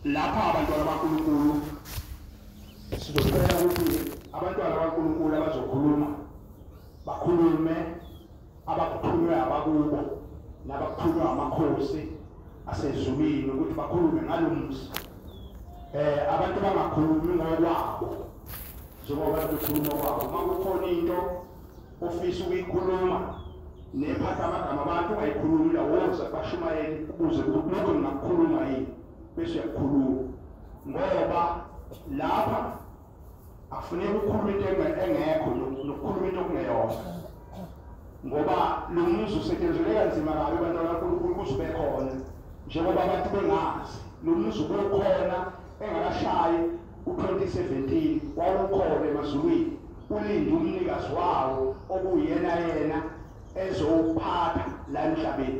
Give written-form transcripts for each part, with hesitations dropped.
lapha abantwana bakaNkulunkulu sizocela ukuthi abantwana bakaNkulunkulu abazokhuluma bakhulume abakuthunywe abakubo nabakuthunywe amakhosi asezulwini ukuthi bakhulume ngalomzi. Abantu bangakhulumi ngokwabo njengoba bekhuluma kwabo. Uma kukhona into ofisa ukuyikhuluma nephatha amagama abantu ungayikhulumi la woza bashumayeli ukuze lokho ngingakukhuluma yini bese uyakhuluma ngoba lapha afanele ukukhuluma into engekho nokukhuluma into okungeyona ngoba lo muzi usetshenziswe kanzima kabi abantwana bakaNkulunkulu kuze ube khona njengoba abantu bengazi lo muzi ubukhona engakashayi u-2017 wawukhona emazulwini ulinde umnikazi wawo okuyena yena ezowuphatha la emhlabeni.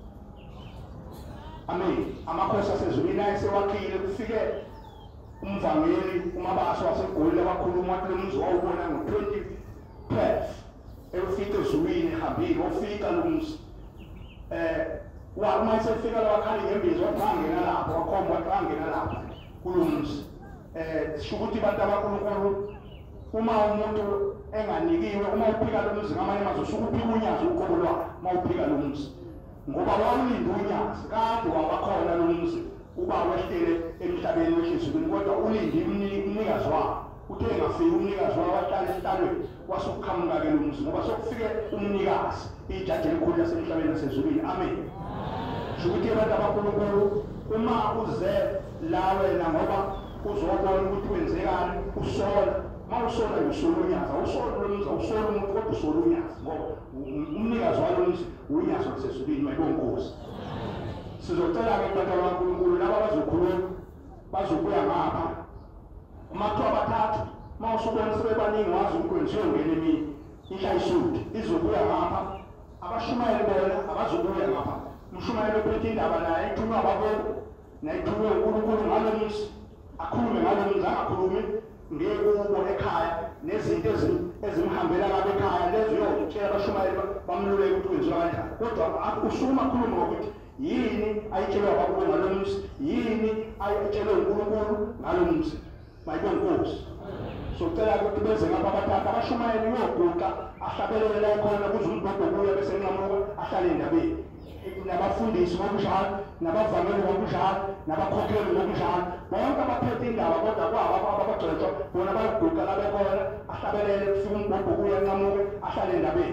Amen. Amakhosi asezulwini ayesewakhile kufike umvangeli uMabaso waseGoli abakhuluma wathi lo muzi wawubona ngo-2012 efika ezulwini ehambile wafika lo muzi uma esefika la wakhali ngembizo wathi angena lapho wakhomba wathi angena lapho kulo muzi. Sho ukuthi abantu abaNkulunkulu uma umuntu enganikiwe uma uphika lo muzi ngamanye amazwi usuke uphika unyazi uqobo lwakhe uma uphika lo muzi ngoba wawulinde unyazi kade wabakhona lo muzi uba wehlele emhlabeni weshizweni kodwa ulinde umnikazi wawo uthe engafiki umnikazi wawo wahlala esihlalweni wasukuqhamuka-ke lo muzi ngoba sokufike umnikazi ijaji elikhulu lasemhlabeni nasezulwini. Amen. Sho ukuthi abantu abaNkulunkulu uma uze la wena ngoba uzobona ukuthi wenzekani usola ma usola usola unyazi awusola lo muzi awusola umuntu kodwa usola unyazi ngoba umnikazi walo muzi unyazi wasezulwini mayibonkosi. Sizocela-ke abantu abaNkulunkulu laba bazokhuluma bazobuya ngapha amathuba abathathu ma usubona sebebaningi wazi ukwenziwe ngene emini inhlayisuthi izobuya ngapha abashumayeli bona abazobuya ngapha. Umshumayeli ophethe indaba naye ithunywa abakubo nayithunywe uNkulunkulu ngalo muzi akhulume ngalo muzi angakhulumi ngekubo ekhaya nezinto ezimhambela kabe ekhaya lezo uyotshela abashumayeli bamluleke ukuthi wenziwa kanjani kodwa usuma akhulume ngokuthi yini ayitshelwe abakubo ngalo muzi yini ayitshelwe uNkulunkulu ngalo muzi. Mayibonkosi. Socela ukuthi beze ngapha abathathu abashumayeli uyoguqa ahlabelele la khona kuze umbhobho kuya bese enqamuka ahlale endabeni nabafundisi ngokunjalo nabavangeli ngokunjalo nabakhokheli ngokunjalo bonke abaphethe indaba kodwa kwabo abagcwetshwa bona bayaguqa la bekhona ahlabelele kufika umbhobho kuya enqamuke ahlale endabeni.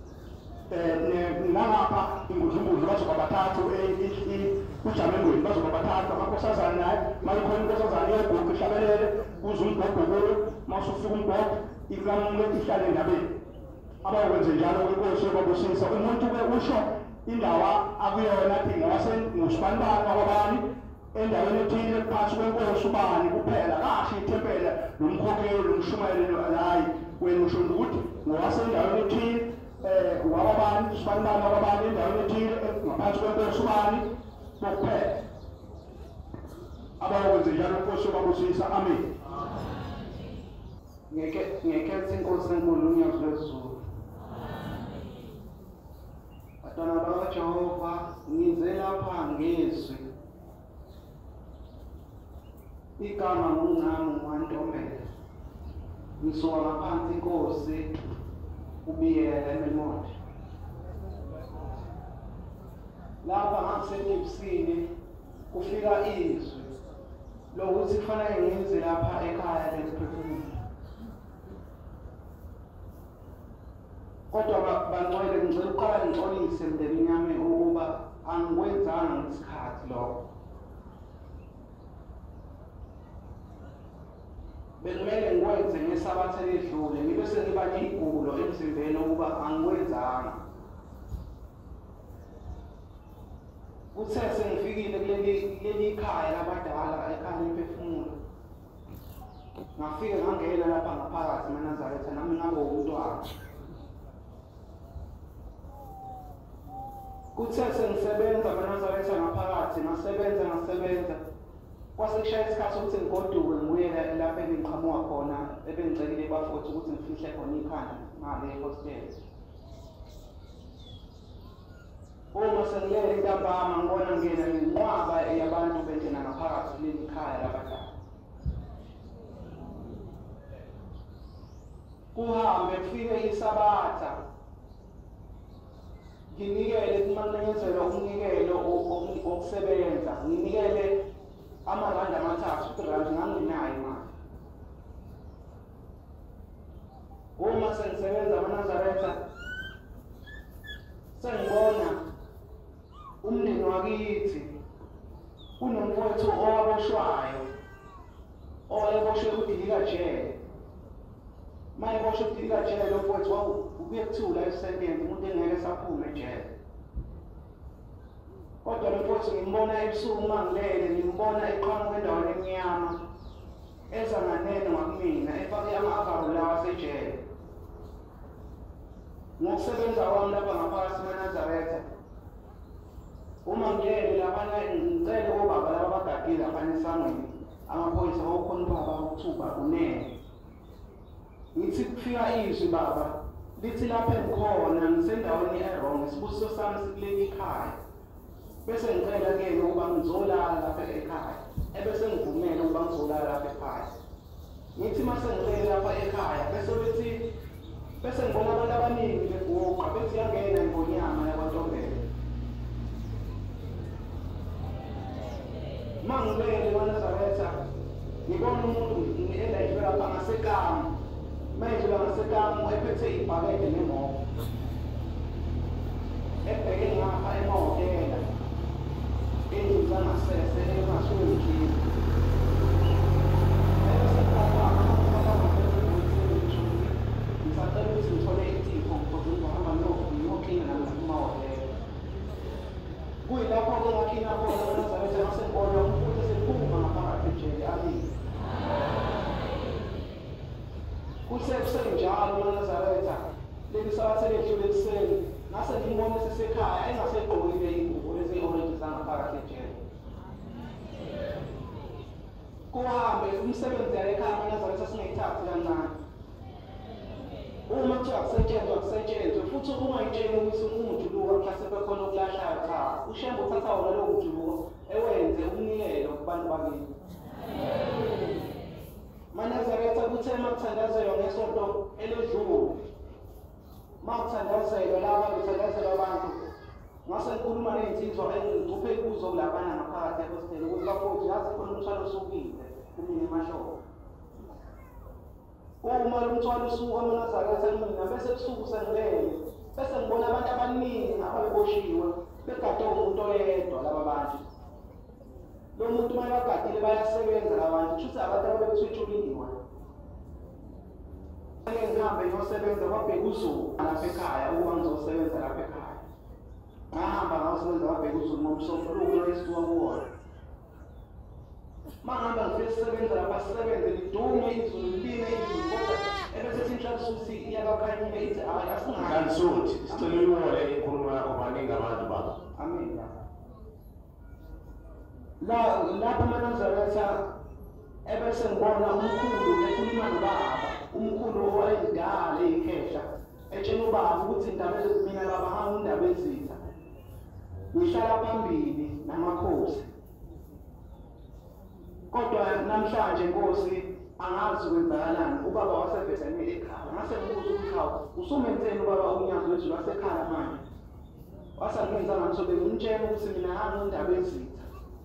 Nangapha ingudlungudlu bazoba bathathu uJamengweni bazoba bathathu amankosazana naye mayikhona inkosazana iyoguqa ihlabelele kuze umbhobho kuyo masufika umbhobho inqamuke ihlale endabeni. Abakwenze njalo-ke inkosi yobabusisa umuntu-ke usho indawo akuyona athi ngosibanibani wakwabani endaweni ethile phansi kwenkosi ubani kuphela kahle ithempela nomkhokheli nomshumayeli hayi wena usho ukuthi ngowasendaweni ethile wakwabani usibanibani wakwabani endaweni ethile ngaphansi kwenkosi ubani kuphela. Abakwenze njalo inkosi yobabusisa. Amen. Ngekhetha inkosi enkulu unyazo lwezulu. Bantwana bakaJehova ngize lapha ngizwi igama ngumncane uMantombela ngisuka ngaphansi inkosi ubiyela eMemoda lapha ngasebusini kufika izwi lokuthi kufanele ngize lapha ekhaya lesiphefumulo kodwa bangcwele ngicela uqala ngixolise emndenini yami ukuba angikwenzanga ngesikhathi lokho. Bekumele ngikwenze ngesabatha eledlule ngibe sengiba ney'gulo emzimbeni ukuba angikwenzanga. Kuthe sengifikile kuleli khaya labadala ekhaya lemphefumulo ngafike ngangena lapha ngaphakathi eNazaretha nami ngangowumntwana. Kuthe sengisebenza eNazaretha ngaphakathi ngasebenza kwase kushaya isikhathi ukuthi ngigoduke ngibuyele lapho engiqhamuka khona ebengicekile bafowethu ukuthi ngifihle khona ikhanda ngale hostel. Uma sengilele ntambama ngibona ngena nginqwaba yabantu bengena ngaphakathi kuleli khaya kuhambe kufike isabatha nginikele kumanqenyezelwa umnikelo wokusebenza nginikele amarandi amathathu irandi nganginayo imali uma sengisebenza amaNazaretha sengibona umndeni wakithi unomfowethu owaboshwayo owayeboshwe kudilika jele mayeboshwe kudilika jele lo mfowethu wawuyekuthula esebenza umuntu engeke saphume ejele kodwa lo mfowethu ngimbona ebusuku mangilele ngimbona eqhamuka endaweni emnyama eza nganene ngakumina efake ama-avaro lawa asejele ngokusebenza kwami lapha ngaphakathi eManazaretha uma ngiyele laphana ngicele obaba laba abagadile laphana esangweni amaphoyisa awukhona ubaba ukuthuba unene ngithi kufika izwi baba lithi lapha engikhona ngisendaweni e-wrong isibusiso sami sikuleli ekhaya bese ngicela-ke ukuba ngizolala lapha ekhaya ebese ngivumele ukuba ngizolala lapha ekhaya ngithi mase ngicele lapha ekhaya bese ngibona abantu abaningi beguqa bethi yangena ngonyama yakwaNtombela mangilele eManazaretha ngibona umuntu elayishwe lapha ngasekamu mayedlula ngasekamu ephethe ibhakede nemoto ebheke ngapha emahhotela endlini zangasese engasuke ngikini ngisacela ukuthi ngithole itifo ngoba ngizohamba ngiyoklinga namahhotela kuyilapho-ke ngaklina khona eManazaretha ngasengibona ukuthi sephuma ngaphakathi ejele amini kusenjalo eManazaretha leli sabathe ledlule ekuseni ngase ngimbone sesekhaya engasegqokile ingubo lezi-orange zangaphakathi ejele kuhambe umsebenzi yala ekhaya eManazaretha singayithathi kancane uma kuthiwa kusetshenzwe futhi ungayitsheli ukuthi umujuluko mhlawumbe bekhona okulahlayo cha ushembe uthatha wona lowo mujuluko ewenze umnikelo kubantu bakithi eManazaretha kuthe makuthandazelwa ngesonto eledlule makuthandazelwa laba bethandazelwa abantu ngase ngikhuluma ney'nsizwa engicuphe kuzo kulabana ngaphakathi ehostela ukuthi bafowethu yazi khona umthwalo osukile kumina emahlobo uma lo mthwalo usuka eManazaretha mina bese kusuku sengilele bese ngibona abantu abaningi ababoshiwe begade umuntu oyedwa laba bantu lo muntu uma bagadile bayasebenza labantu kushuthi abantu ababethwetshuliwe ngihambe ngiyosebenza kwabheka uZulu lapha ekhaya ukuba ngizosebenza lapha ekhaya ngahamba ngayosebenza kwabheka uZulu ngomsombuluko esisuka kuwona mangihamba ngifike sisebenza lapha sisebenze lidume izulu line izulu kodwa ebese sinhlasuthi iyakakhanyile ithi hayi asingakanisuthi sicela uyihole inkulumo yakho baningi abantu baba amen lapho eManazaretha ebese ngibona umkhulu ekhuluma nobaba umkhulu owayedala eyikhehla etshela ubaba ukuthi indaba mina baba hanga indaba ezitha ngihlala phambili namakhosi kodwa namhlanje Nkosi angazi kwenzakalani ubaba wasebhethamile ekhaya ngase ngibuza ukuthi hawu usumenzeni ubaba unyazo wethu lasekhaya manje wasangenza nganisobe ngimtshela ukuthi mina hanga indaba ezitha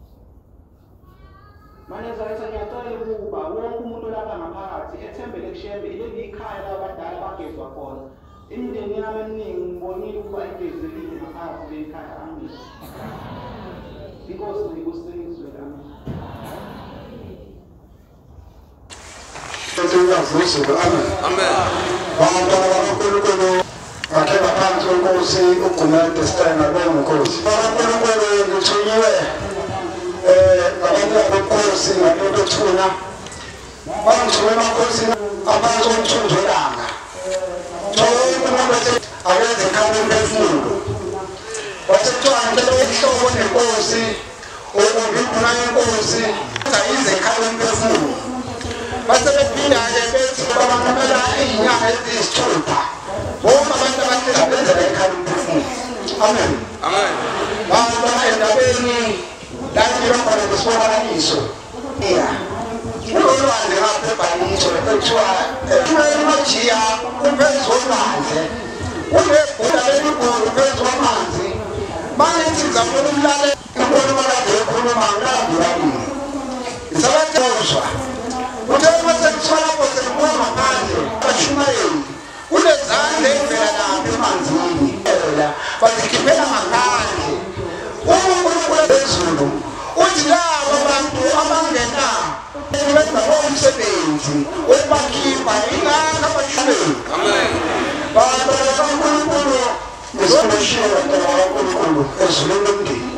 Emanazareta ngiyacela ukuba wonke umuntu lapha ngaphakathi ethembele kushembe ileli ikhaya labadala bagezwa khona imindeni yami eminingi ngibonile ukuba igezekile ngaphakathi lekhaya amen Inkosi ngikusiniswe amen Amen. Bangantwana bakaNkulunkulu ngakhela phansi kwenkosi uGumede Steiner kwenkosi. bakaNkulunkulu ngithunyiwe abantu abenkosi ngabethuna bangithume emakosini aphansi komthunzwelanga umuntu awenze ikhanda emphefumulo wasekuthiwa ngicela ukuhlobo nenkosi ukungibuna yenkosi ayize ikhanda emphefumulo basebephinda-ke bethi babanqumela iy'nyanga eziyisithupha bonke abantu abahlezi benzela ikhanda emphefumulo amen Amen. baba endabeni langiba khona ngesibonakaliso kulolwandle ngapha ebhalini ngisho ekuthiwa emajiya uphezu kwamanzi unebhuda lelikhulu phezu kwamanzi manje ngizamuna umlalela inkulumo kade ekhuluma ngilandela isabathozwa uthe mase kuthola bonke kuba ngaphandle bashumayeli kulezandla evela lapha emanzini bazikhiphela ngaphandle uNkulunkulu phezulu uthi labo bantu abangena benza umsebenzi wokubakhipha ingakho abashumeli amen bantu bakaNkulunkulu ngisonishela kaNkulunkulu ezulwini lomndeni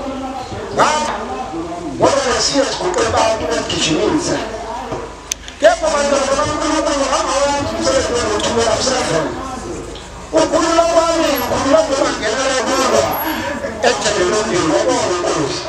ngoba siyaziguqe abantu begijimisa kepha abantu bakaNkulunkulu abangawazi umsebenzi wokuthumela umsebenzi ukhulula kwami ukhulula ngobangenela kulo ejenelomndeni wabonkosi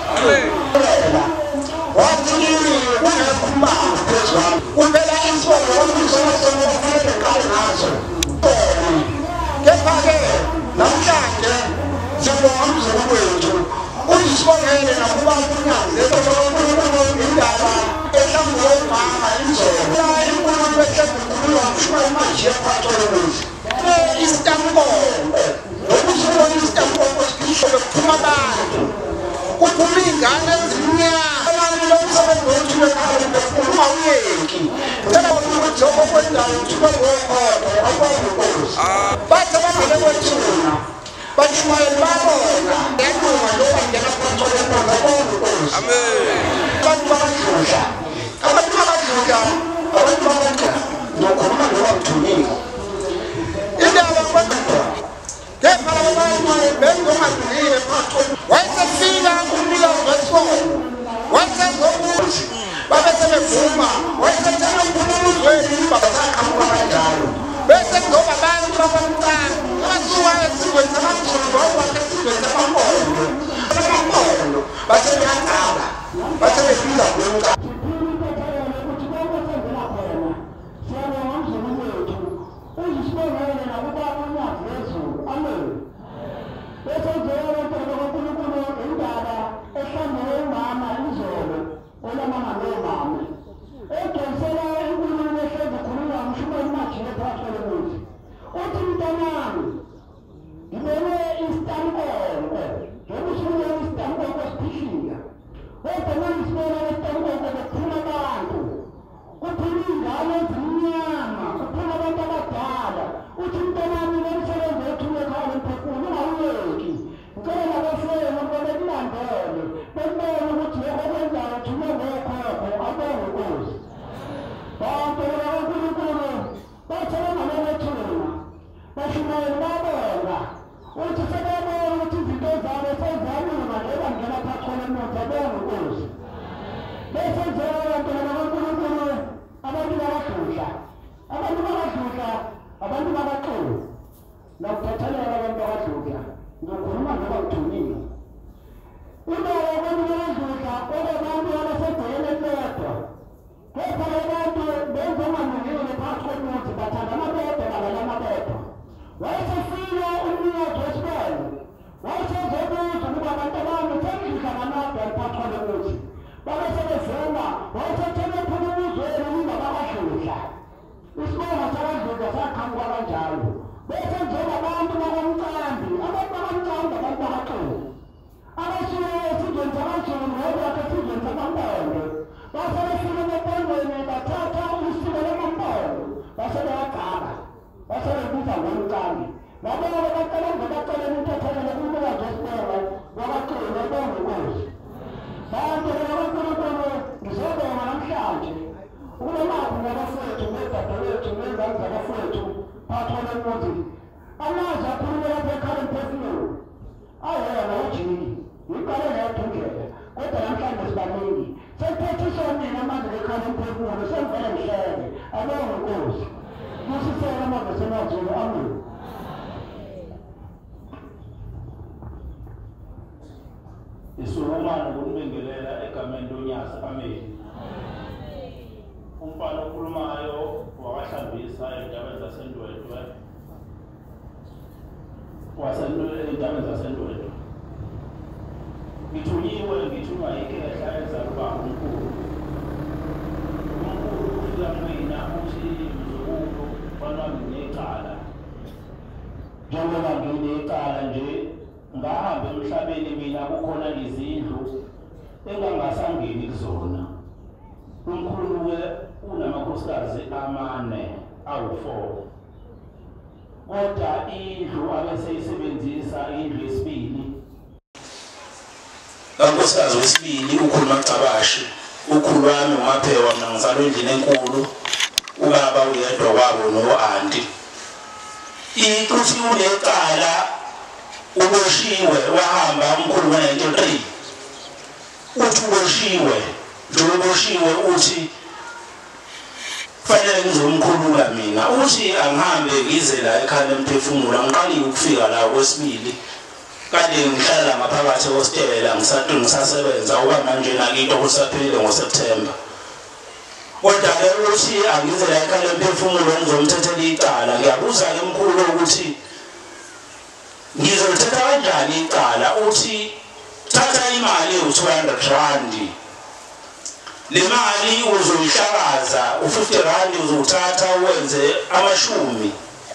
wathi kimi kungekhumanga phezu kwami uphela isibongo wambisonasono kufanele qale ngazo kepha-ke namhlanje siyabonga umzukulu wethu uzisibongele nakubantu unyanzelo indaba ehlambule umama inzola inkulumo ehlambulwa ngishumela manje yaphathololozi isitamkonko nokusibona isitamkonko sikishobe kuphuma abantu kuphuma iy'ngane ezimnyama abantu lomsebenzi wethu bekhaya bekhuluma uyeki cela ukuthi okokwendayo kuthiwe ngokhodo akwabonkosi bathi abangele kwethuna bashumayeli babona yanquma lokwangena kwatholenoza akwabonkosi abantu bakadludla abantu bakadla nokhuluma nokwakuthunile indaba kwakho kepha laba bantu bengongadlulile phakathi wayesefika umnikazi wesibongo wayesezokuthi babe sebevuma wayesethela uNkulunkulu babasaqhamuka kanjalo bese kuzoba abantu babamncane abasuka esizweni sakamzulu bawubakhe esizweni sakampondo basebeyaqala basebebiza kulo iSolomon ukunibingelela egameni loNyasa amen umfana okhulumayo wakahlambisa endabeni zasendwedwe endabeni zasendwedwe ngithunyiwe ngithunywa ikhehla ezalubaba umkhulu ufika mina ukuthi mzukulu fanele nginecala njengoba nginecala nje ngahamba emhlabeni mina kukhona izindlu engangasangeni kuzona umkhulu-ke unamakhosikazi amane awu-4 kodwa indlu abeseyisebenzisa indlu yesibili kankosikazi wesibili ukhulu Macabashi ukhulu wami uMaphewa mina ngizalwa endlini enkulu ubaba uyedwa kwabo no-anti ikuthi unecala uboshiwe wahamba umkhulu ngo-93 uthi uboshiwe njengoba uboshiwe uthi kufanele ngizomkhulula mina uthi angihambe ngize la ekhaya lemphefumulo ngiqalile ukufika la kwesibili kade ngihlala ngaphakathi ehostela ngisasebenza oba manje nakito kusaphelile ngoSeptember kodwa-ke uthi angize la ekhaya lemphefumulo ngizomthethela icala ngiyabuza-ke mkhulu ukuthi ngizolithetha kanjani icala uthi thatha imali ewu-200 le mali uzoyihlakaza u-50 uzothatha uwenze amashumi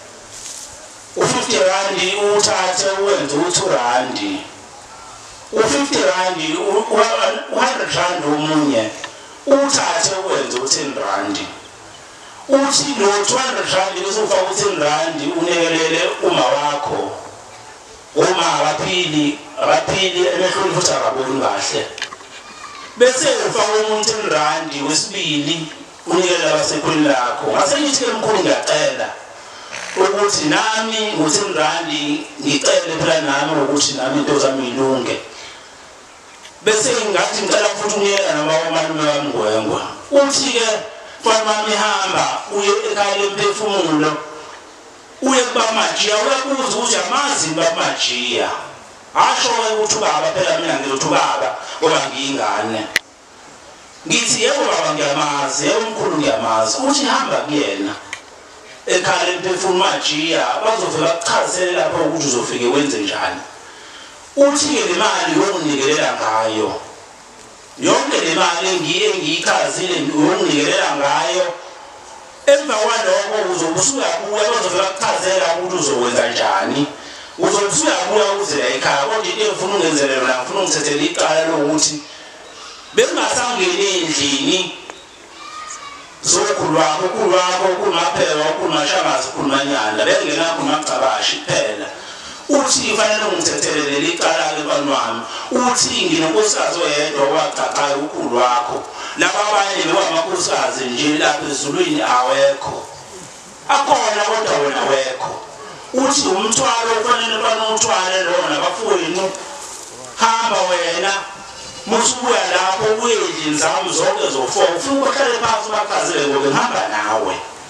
u-50 uthathe uwenze u-2 u-50 u-100 omunye uthathe uwenze u-10 uthi lo 200 bese ufaka u-10 unekelele uma wakho uma abaphili emehlweni futhi akaboni kahle bese ufaka umuntu 10 wesibili unikele abasekhulini lakho ngase ngithi ke mkhulu ngiyacela ukuthi nami ngo-10 ngicele phela nami ukuthi nami into zami ilunge bese ngathi ngicela futhi unikela namalume wami Ngwengwa uthi-ke mfana wami hamba uye ekhaya lemphefumulo uye kubamajiya uyabuza ukuthi amazi bamajiya asho-ke ukuthi ubaba phela mina ngizothi ubaba ngoba ngiyingane ngithi yebo baba ngiyamazi yebo mkhulu ngiyamazi uthi hamba kuyena ekhaya lemphefumulo majiya bazofika bakuchazele lapho ukuthi uzofike wenze njani uthi-ke le mali yonginikelela ngayo yonke le mali engiyichazile yonginikelela ngayo emva kwalokho uzobe usuyabuya bazofika bakuchazela ukuthi uzokwenza njani uzobe usuyabuya uze la ekhaya kodwa into engifuna ungenzele yona ngifuna ungithethele icala lokuthi bengingasangeni endlini zokhulu wakho ukhulu Maphewa ukhulu Mashangazi ukhulu Manyanda bengenakho Macabashi kuphela uthi kufanele ungithethelele licala-ke mfana wami uthi nginonkosikazi oyedwa owaqaqayo ukhulu wakho laba abanye bewamakhosikazi nje lapha ezulwini awekho akhona kodwa wena wekho uthi umthwalo ufanele mfana uthwale lona bafowenu hamba wena musubuya lapho uyendlini zami zonke zo4 ufuna uhlale phansi ubachazele ngoba ngihamba nawe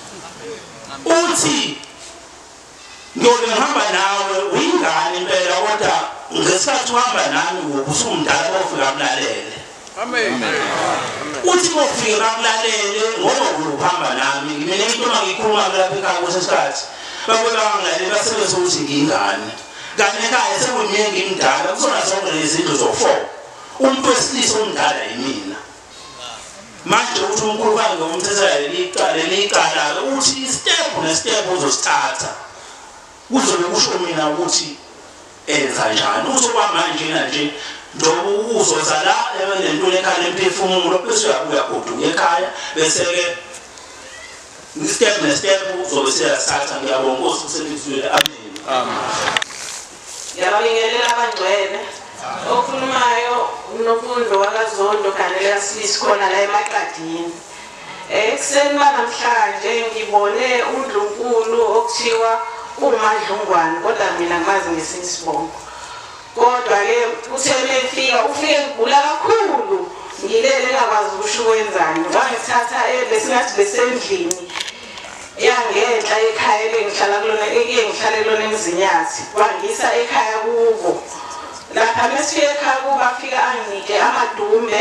uthi ngoba ngihamba nawe uyingane impela kodwa ngesikhathi uhamba nami usumdala ofika kulalele amen uthi ngofika bakulalele ngoba uhamba nami mina into mangikhuluma lapha ekhaya kwesikhathi bakwelangane basebenzisa ukuthi ngiyingane kanti ekhaya sekuningi imidala kuzona zonke lezi zinto zo4 umuntu wesilisa omdala yimina manje uthi umkhulu wakhe ngomthethela licala uthi step nestep uzosithatha kuzobe kusho mina ukuthi enza njani uzoba manje nje njengoba uzoza la lentweni ekhaya lemphefumulo bese uyabuya goduka ekhaya bese-ke step nestep uzobe siyasithatha ngiyabonga Nkosi kusebenziswe amen ngiyabingelela abangcwele okhulumayo uNofundo wakaZondo kanele kaSilisi khona la eMaqadini ekuseni namhlanje ngibone uNdlunkulu okuthiwa uMadlungwane kodwa mina ngimazi ngesinye isibongo kodwa-ke uthe mefika ufike ngigula kakhulu ngilele ngakwazi ukusho ukwenzani wangithatha besingathi besendlini yangenhla ekhaya engihlala kulona eMzinyathi wangisa ekhaya kubo lapha mesifike ekhaya kubo afika anginike amadumbe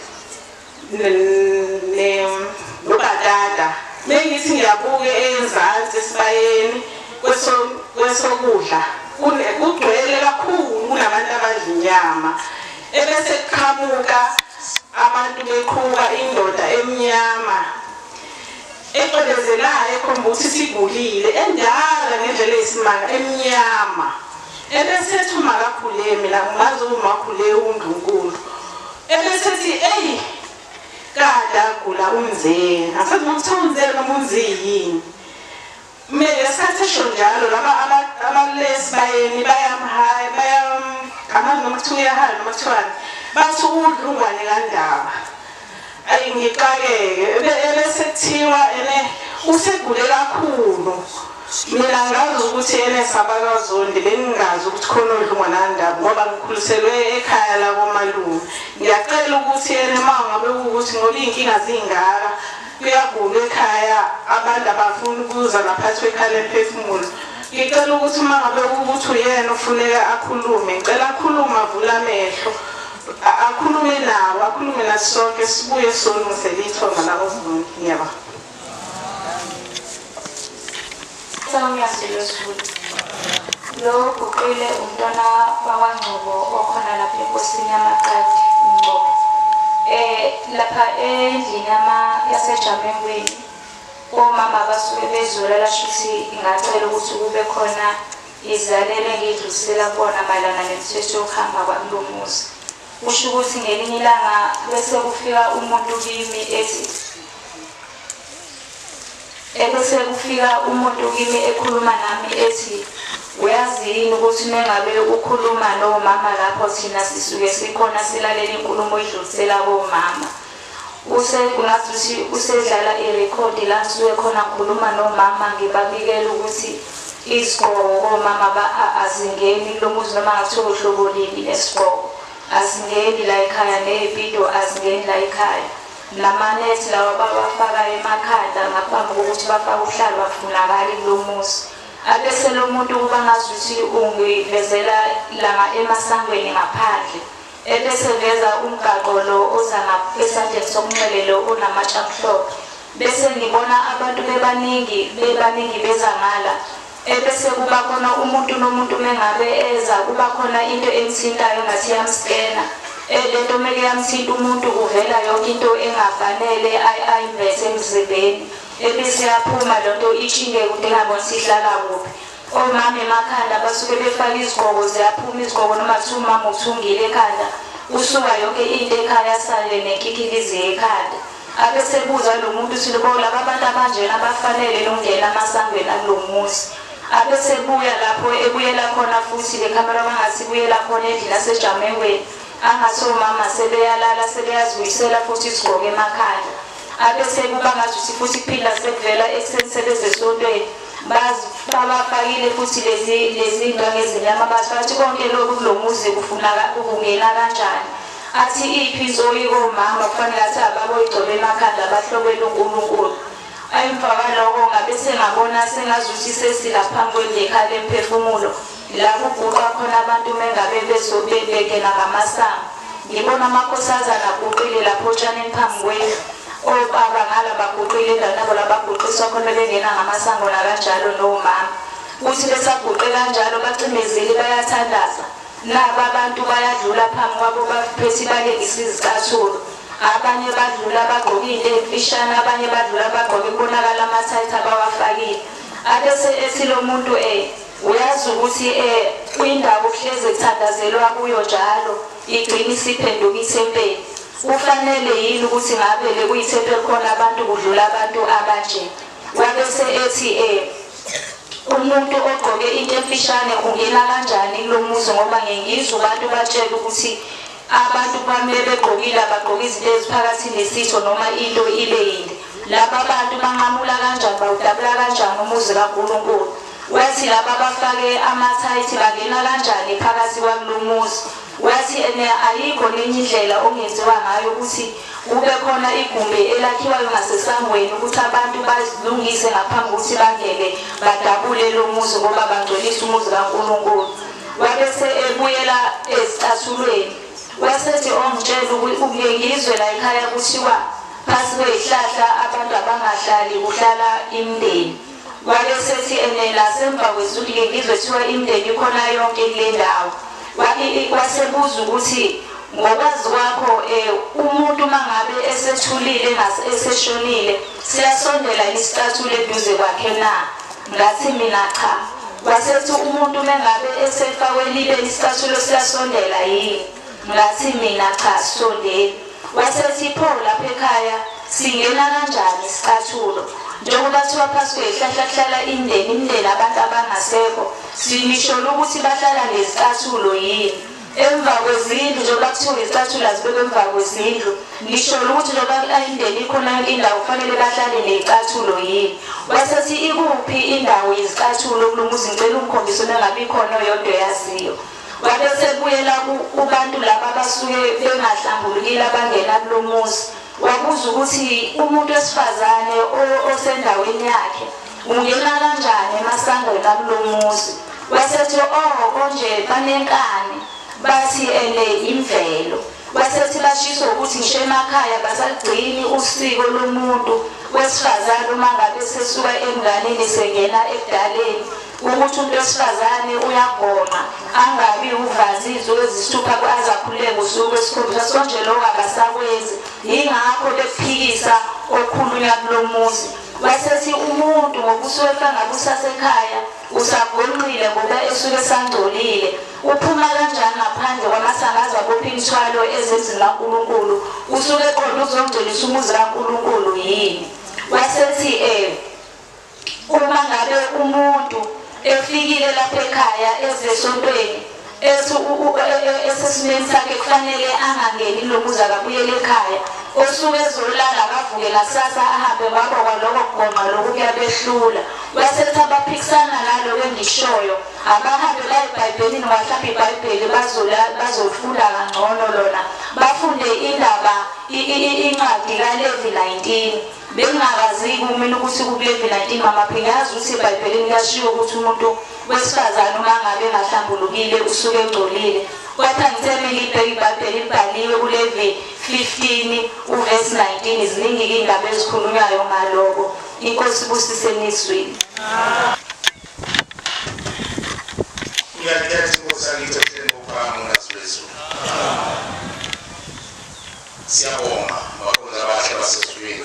nobhatata mengithi ngiyabuke enzansi esibayeni kwesokudla kugcwele kakhulu kunabantu abadla inyama ebese kuqhamuka abantu beqhuba indoda emnyama eqolezelayo ekhomba ukuthi sigulile endala ngendlela eyisimanga emnyama ebese ethi uma kakhule mina ngazi uma kakhule uNdlunkulu ebese ethi hey kada gula umzee asathi ngokuthokozela noma unziyini mina esikhathi esho njalo laba abalesi bayeni bayamhaya amazi noma kuthiwa uyahaya noma kuthiwani bathi uNdlungwane kaNdaba ayi ngiqakeke ebese kuthiwa ene usegule kakhulu mina ngazi ukuthi ene sabakazondi bengingazi ukuthi khona uNdlungwane kaNdaba ngoba ngikhuliselwe ekhaya la komalume ngiyacela ukuthi ene mangabe ukuthi ngoba inkinga zingaka kuyagula ekhaya abantu abafuna ukuza ngaphansi kwekhala emphefumulo ngicela ukuthi mangabe ukuthi uyena ufuneka akhulume ngicela akhulume avule amehlo akhulume nawo akhulume nasonke sibuye solungisele ithonga labo zonke ngiyaba Sawuyasizulu lo uqile umntwana wakwaNgcobo okhona lapha enkosini yamaqadi Ngcobo lapha endlini yasejamengweni omama basuke bezolela shuthi ingacela ukuthi kube khona izalele ngidlulisela bona mayelana nemithetho yokuhamba kwaMlumuzi kusho ukuthi ngelinye ilanga bese kufika umuntu kimi ethi ebese kufika umuntu kimi ekhuluma nami ethi uyazi yini ukuthi mengabe ukhuluma nomama lapho thina sisuke sikhona silalela inkulumo edlulisela komama kungathi usedlala irecord la sisuke khona khuluma nomama ngibabikela ukuthi isigqoko komama azingeni lomuzi noma ngathi uhlobo lini lesigqoko azingeni la ekhaya nezipido azingeni la ekhaya namanethi lawa babafaka emakhanda ngaphambi kokuthi bafake uhlalo bafunakala kulomuzi abese lo muntu kuba ngazuthi ungivezela langa emasangweni ngaphandle ebese veza umgaqo lo oza esandleni sokunxelelo onamatsha amhlophe bese ngibona abantu bebaningi beza ngala ebese kuba khona umuntu nomuntu mengabe eza kuba khona into emthintayo ngathi yamskena lento meke yamthinta umuntu kuvela yonke into engafanele ayimvethe emzimbeni ebese yaphuma lonto ichinge kude ngabonisa ihlala kuphi omama emakhanda basuke befaka izigqoko ziyaphuma izigqoko noma kuthiwa umama uthungile ekhanda usuka yonke into ekhaya sale nenkikilizi ekhanda abese buza lo muntu ukuthi labo abantu abanjena bafanele nongena amasangweni akulomuzi abese buya lapho ebuyela khona futhi le camera bangasibuyela khona endlini asejamengweni angasomama sebeyalala sebeyazibuyisela futhi isigqoko emakhaya abese kuba ngathi futhi kuphila sekuvela ekuseni sebezesontweni babafakile futhi lezi ndwangu ezinyama bathi konke lokhu kulomuzi kufuna ukungena kanjani athi iphi zoyiko mama kufanele athi ababoyigcobe emakhanda abahlobele uNkulunkulu ayimfaka lokho ngabese ngabona sengazuthi sesilaphambi kwendekhala emphefumulo la kuguqa khona abantu mengabe bezobekena ngamasango ngibona amakhosazana aguqile lapho tshaneni phambi kwendlu obaba ngala baguqile nabo labaguqiswa khona bengena ngamasango na kanjalo nomama uthi besaguqe kanjalo bacimezeli bayathandaza naba abantu bayadlula phambi kwabo baphethe balengisa izicathulo abanye badlula bagqoke into emfishane abanye badlula bagqoke kubonakala amathayithi abawafakile abese ethi lo muntu uyazi ukuthi kwindawo kuhleze kuthandazelwa kuyo njalo igcina isiphenduka ithempeli kufanele yini ukuthi ngabe le kuyithempeli khona abantu kudlula abantu abanje wabese ethi umuntu ogqoke into emfishane ungena kanjani kulomuzi ngoba ngengizwe abantu batshela ukuthi abantu bamele begqokile abagqoka izinto eziphakathi nesitho noma into ibe yinde laba abantu banqamula kanjani bawudabula kanjani umuzi kaNkulunkulu wathi laba bafake amathayithi bangena kanjani phakathi kwakulomuzi wathi ayikho nenye indlela ongenziwa ngayo ukuthi kube khona igumbi elakhiwayo ngasesangweni ukuthi abantu bazilungise ngaphambi ukuthi bangene badabule lo muzi ngoba bangcolisa umuzi kaNkulunkulu wabese ebuyela ezicathulweni wasethi ongitshela ukuyengizwe la ekhaya kuthiwa phasi kwezihlahla abantu abangahlali kuhlala imindeni wayesethi lasemva kwezulu ngizwe kuthiwa imindeni ikhona yonke kule ndawo wasebuza ukuthi ngokwazi kwakho umuntu mangabe esethulile eseshonile siyasondela isicathulo eduze kwakhe na? Ngathi mina cha. Wasethi umuntu mengabe esefakwe libeni isicathulo siyasondela yini? Ngathi mina cha sondeli. Wasethi pho lapha ekhaya singena kanjani isicathulo? Njengoba kuthiwa phasi kwehlahla kuhlala imindeni abantu abangasekho, sinisho ukuthi bahlala nezicathulo yini? Emva kwezindlu njengoba kuthiwa izicathulo azibekwe emva kwezindlu, nisho ukuthi njengoba imindeni ikhona indawo kufanele bahlale nezicathulo yini? Wasethi ikuphi indawo yezicathulo kulumuzi ngicela umkhombise nengabe ikhona oyodwa yaziyo. Wabe sebuyela kubantu laba abasuke bengahlambulukile abangena kulo muzi. Wabuza ukuthi umuntu wesifazane osendaweni yakhe ungena kanjani emasangweni akulo muzi? Wasethi konje banenkani bathi imvelo. Wasethi bashiswa ukuthi ngisho emakhaya basaligcini usiko lomuntu wesifazane uma ngabe sesuka emnganeni sengena ebudaleni ukuthi umuntu wesifazane uyagonqa angabi uvazizo ezisithupha kwaze akhuleke usuku esikhombisa sonje lokho abasakwenzi. Yingakho bephikisa okhulunywa kulo muzi. Wasethi umuntu ngokusuka ngabusasekhaya usagonqile ngoba esuke sangcolile. Uphuma kanjani ngaphandle kwamasangazo abopha imithwalo ezenzini kaNkulunkulu? Usuke eqonda ukuzongcolisa umuzi kaNkulunkulu yini? Wasethi uma ngabe umuntu efikile lapha ekhaya ezesontweni esesimeni sakhe kufanele angangeni lomuzi akabuyele ekhaya, osuke ezolala akavuke ngakusasa ahambe ngoba kwaloko kugonqa lokhu kuyabehlula. Wasethi abaphikisana nalo engishoyo abahambe baye eBhayibhelini mhlawumbe iBhayibheli bazofunda kangcono lona, bafunde indaba incwadi kaLevi 19. Bengakazi kumina ukuthi kuLevi 19 mama phingazi ukuthi iBhayibhelini kuyashiwo ukuthi umuntu wesifazane uma ngabe engahlambulukile usuke engcolile. Kodwa ngithemile iBhayibheli libhaliwe kuLevi 15 uverse 19 iziningi indaba ezikhulunywayo ngaloko. Inkosi ibusise niswini. Ngiyakhetha inkosi angithetheni ngokuphamela ngazwezulu. Siyabonga bakhona abahle basesizweni.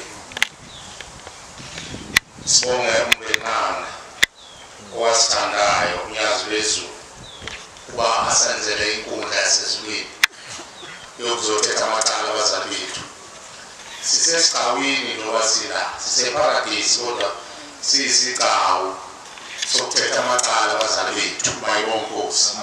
Sibonge umbengana owasithandayo umnyazi wezulu kuba asenzele inkundla yasezulwini yokuzothetha amacala abazali bethu. Sisesigcawini njengoba siseparadisi kodwa siyisigcawu sokuthetha amacala abazali bethu. Mayibonge Nkosi.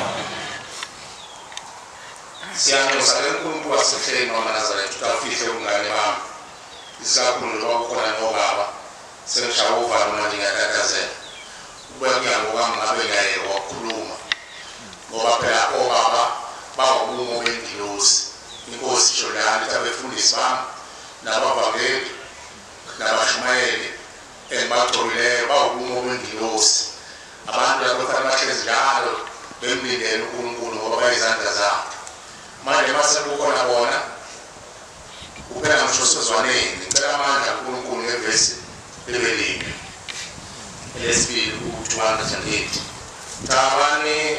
Siyanxusa ke uNkulunkulu wasehleni wamaNazaretha ukafihle umngane bami isakhulu njengoba kukhona nobaba sengishawa uvalo manje ngiyatatazela ukuba kuyangokwami ngabe ngayeka wakhuluma ngoba phela obaba bawabumo bengilosi. Inkosi isho lana ithi abefundisi bami nabavangeli nabashumayeli engibagcolileyo bawabumo bengilosi. Abantu labo kufanele bahlezi njalo bemlindele uNkulunkulu ngoba bayizandla zabo. Manje mase kukhona bona kuphela ngisho sezwaneni ngicela amandla uNkulunkulu ngevesi lebelini lesibili ku-208 Tabani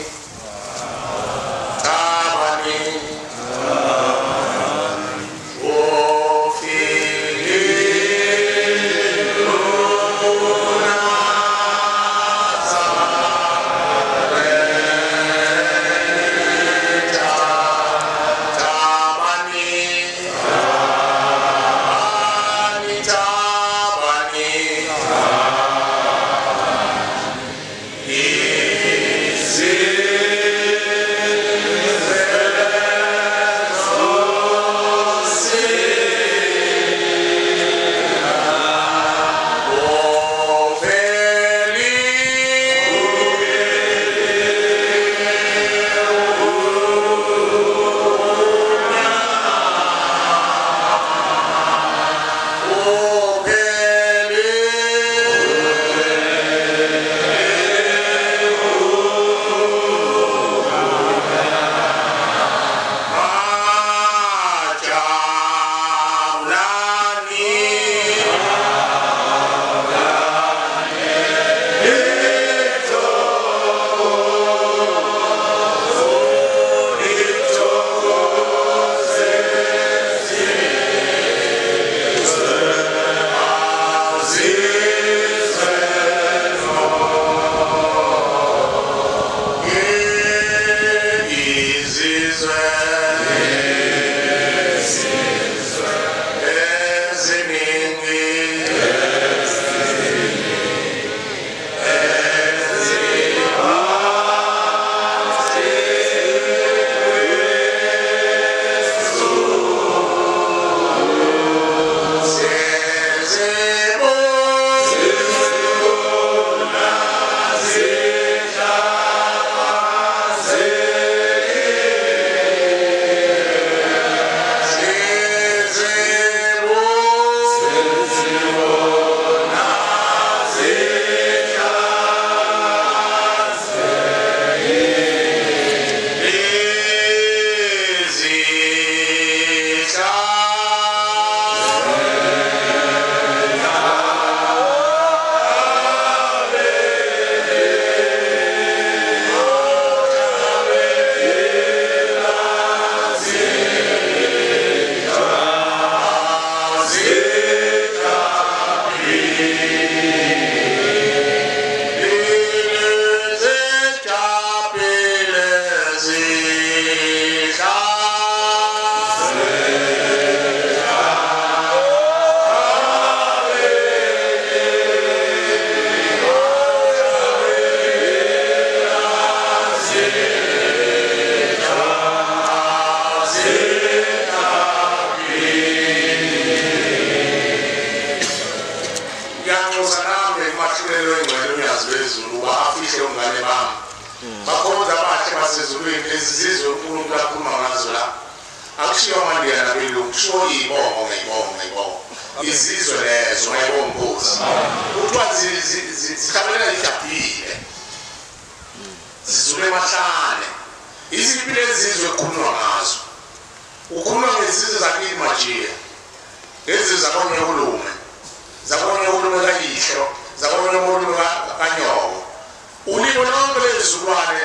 bahlulelwe ingcwele unyazi lwezulu bafihle ungane bami bakhonza abahle basezulwini lezi zizwe uNkulunkulu akhuluma ngazo la akushiya amandiya nabelungu kushiwo ibongo ngayibongo izizwe lezo ngayibonga Nkosi kuthiwa zihlabelela ijabhile zizule emahlane iziphi lezi zizwe kukhulunywa ngazo ukhuluma ngezizwe zakini majiya ngezizwe zakonyekulume kayihlo zakonyekulume kanyoko ulimo lonke lezizulwane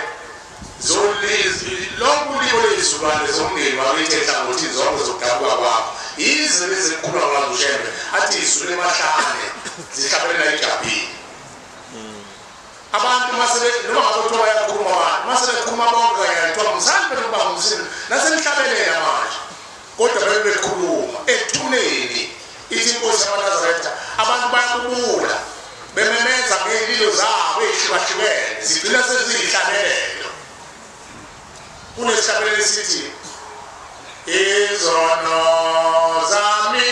lonke ulimo lezizulwane zomndeni wakwethetha ngokuthi zonke zokudabuka kwakho yize lezi kukhuluma ngazo ushembe athi izule emahlane zihlabelela ijabhile abantu noma ngabe kuthiwa bayakhuluma abantu masebekhuluma bonke kanye kuthiwa msani bekuba ngumsini nasenihlabelela manje kodwa bebekhuluma ethuneni ithi Inkosi yamaNazaretha abantu bayakubula bememeza ngezililo zabo ezihlukahlukene zigcina seziyihlabelelo kunesihlabelelo esithi izono zami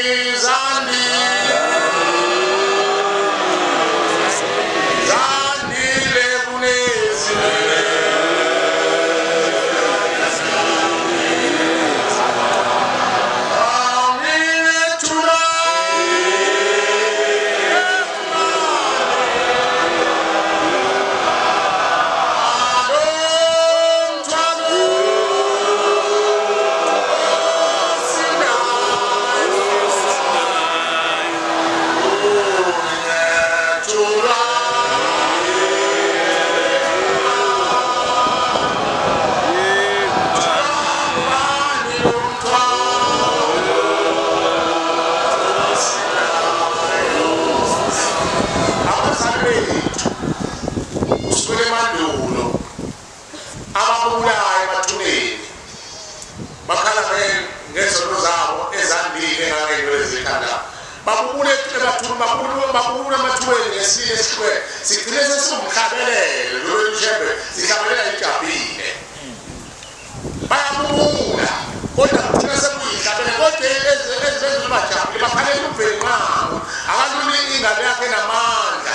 bakubule amathubeni ngesile esihlwe sigcine sesingumhlabelelo lolushembe zihlabelela ijabhile bayabubula kodwa kugcina sekuyihlabelelo kodwa ezenza bajabule bakhalela umveli nqabo akaluli ingane yakhe namandla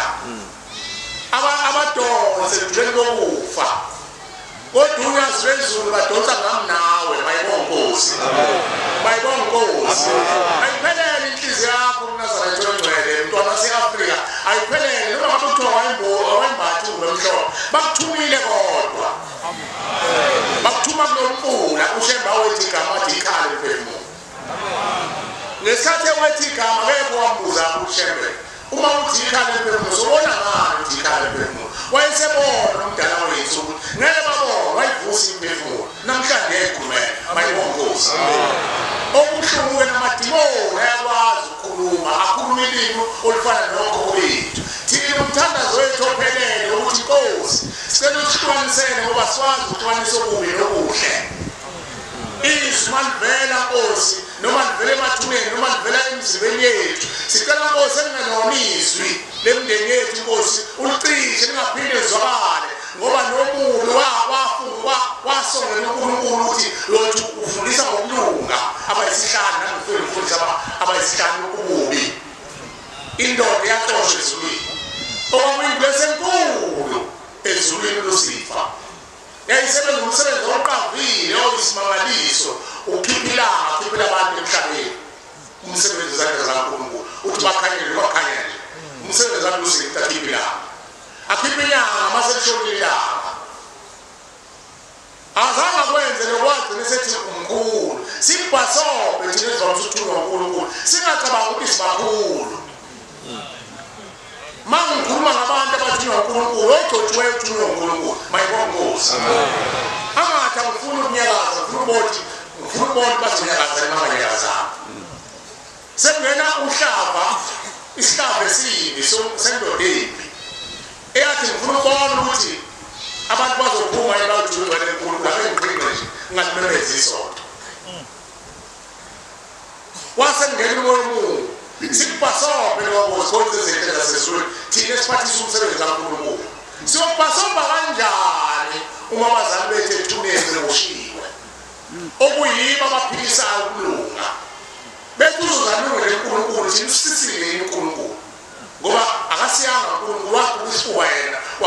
abadonse kudleni lokufa kodwa unyazi lwezulu badonsa ngami nawe bayibonga Nkosi ayiphelele inhliziyo yakho uNazaretha ongcwele mntwana wase-Afrika ayiphelele noma ngabe kuthiwa wayimbathi ngomhlobo bakuthumile kodwa bakuthuma kuloMfula ushemba wethi igama athi ikhale emphefumulo ngesikhathi ewethi igama ngeke wambuza ushembe uma uthi ikhale emphefumulo sobona ngani uthi ikhale emphefumulo wayesebona umdala wethu ukuthi ngeke babona wayivusa imphefumulo namhlanje ekhulumela bayibonga Nkosi okubuhlungu namadimoni ayakwazi ukukhuluma akhuluma ilimi olufana nokho wethu thina umthandazo wethu ophelele ukuthi Nkosi sicela ukuhlukanisene ngoba siwazi ukuhlukanisa okubi nokuhle izwi malivela Nkosi noma livela emathuneni noma livela emzimbeni yethu sicela Nkosi enganonizwi lemndeni yethu Nkosi ulicishe lingaphinde zwakale ngoba nomubi wasongela uNkulunkulu ukuthi lothi ufundisa ngokulunga abayisihlanu nangifundisa abayisihlanu ububi indoda yaxoshwa ezulwini okwakuyinto enkulu ezulwini lusifa yayisebenza umsebenzi oqavile oyisimangaliso ukhiphila abantu emhlabeni umsebenzi wezandla zikaNkulunkulu uthi bakhanyele umsebenzi wami lusifa akhiphila akhiphilanga masekushonile azange kwenze lokwazi nesethi umkhulu sibhasobe thina ezizomthuthuka uNkulunkulu singacabanga ukuthi sibakhulu mangikhuluma ngabantu abathunywa uNkulunkulu ogcotshiweyo uthunywa uNkulunkulu mayibonga Nkosi angathi angifuni ukunyakaza ngifuna ubona bazinyakaza emanganyakaza sekungena isihlava esibi sendoda embi eyathi ngifuna ukubona ukuthi abantu bazophuma elawuthini leNkulunkulu abengiqinile nje ngalimemeza isonto wasengena umoya omubi sikubhasobe lokho izinto zasezulwini thina esiphathisa umsebenzi kaNkulunkulu siyobhasoba kanjani uma abazali bethu ethuneni ngoshiwe okuyibo abaphikisayo ukulunga bethi uzozalunga leNkulunkulu thina usisile uNkulunkulu ngoba akasiyanga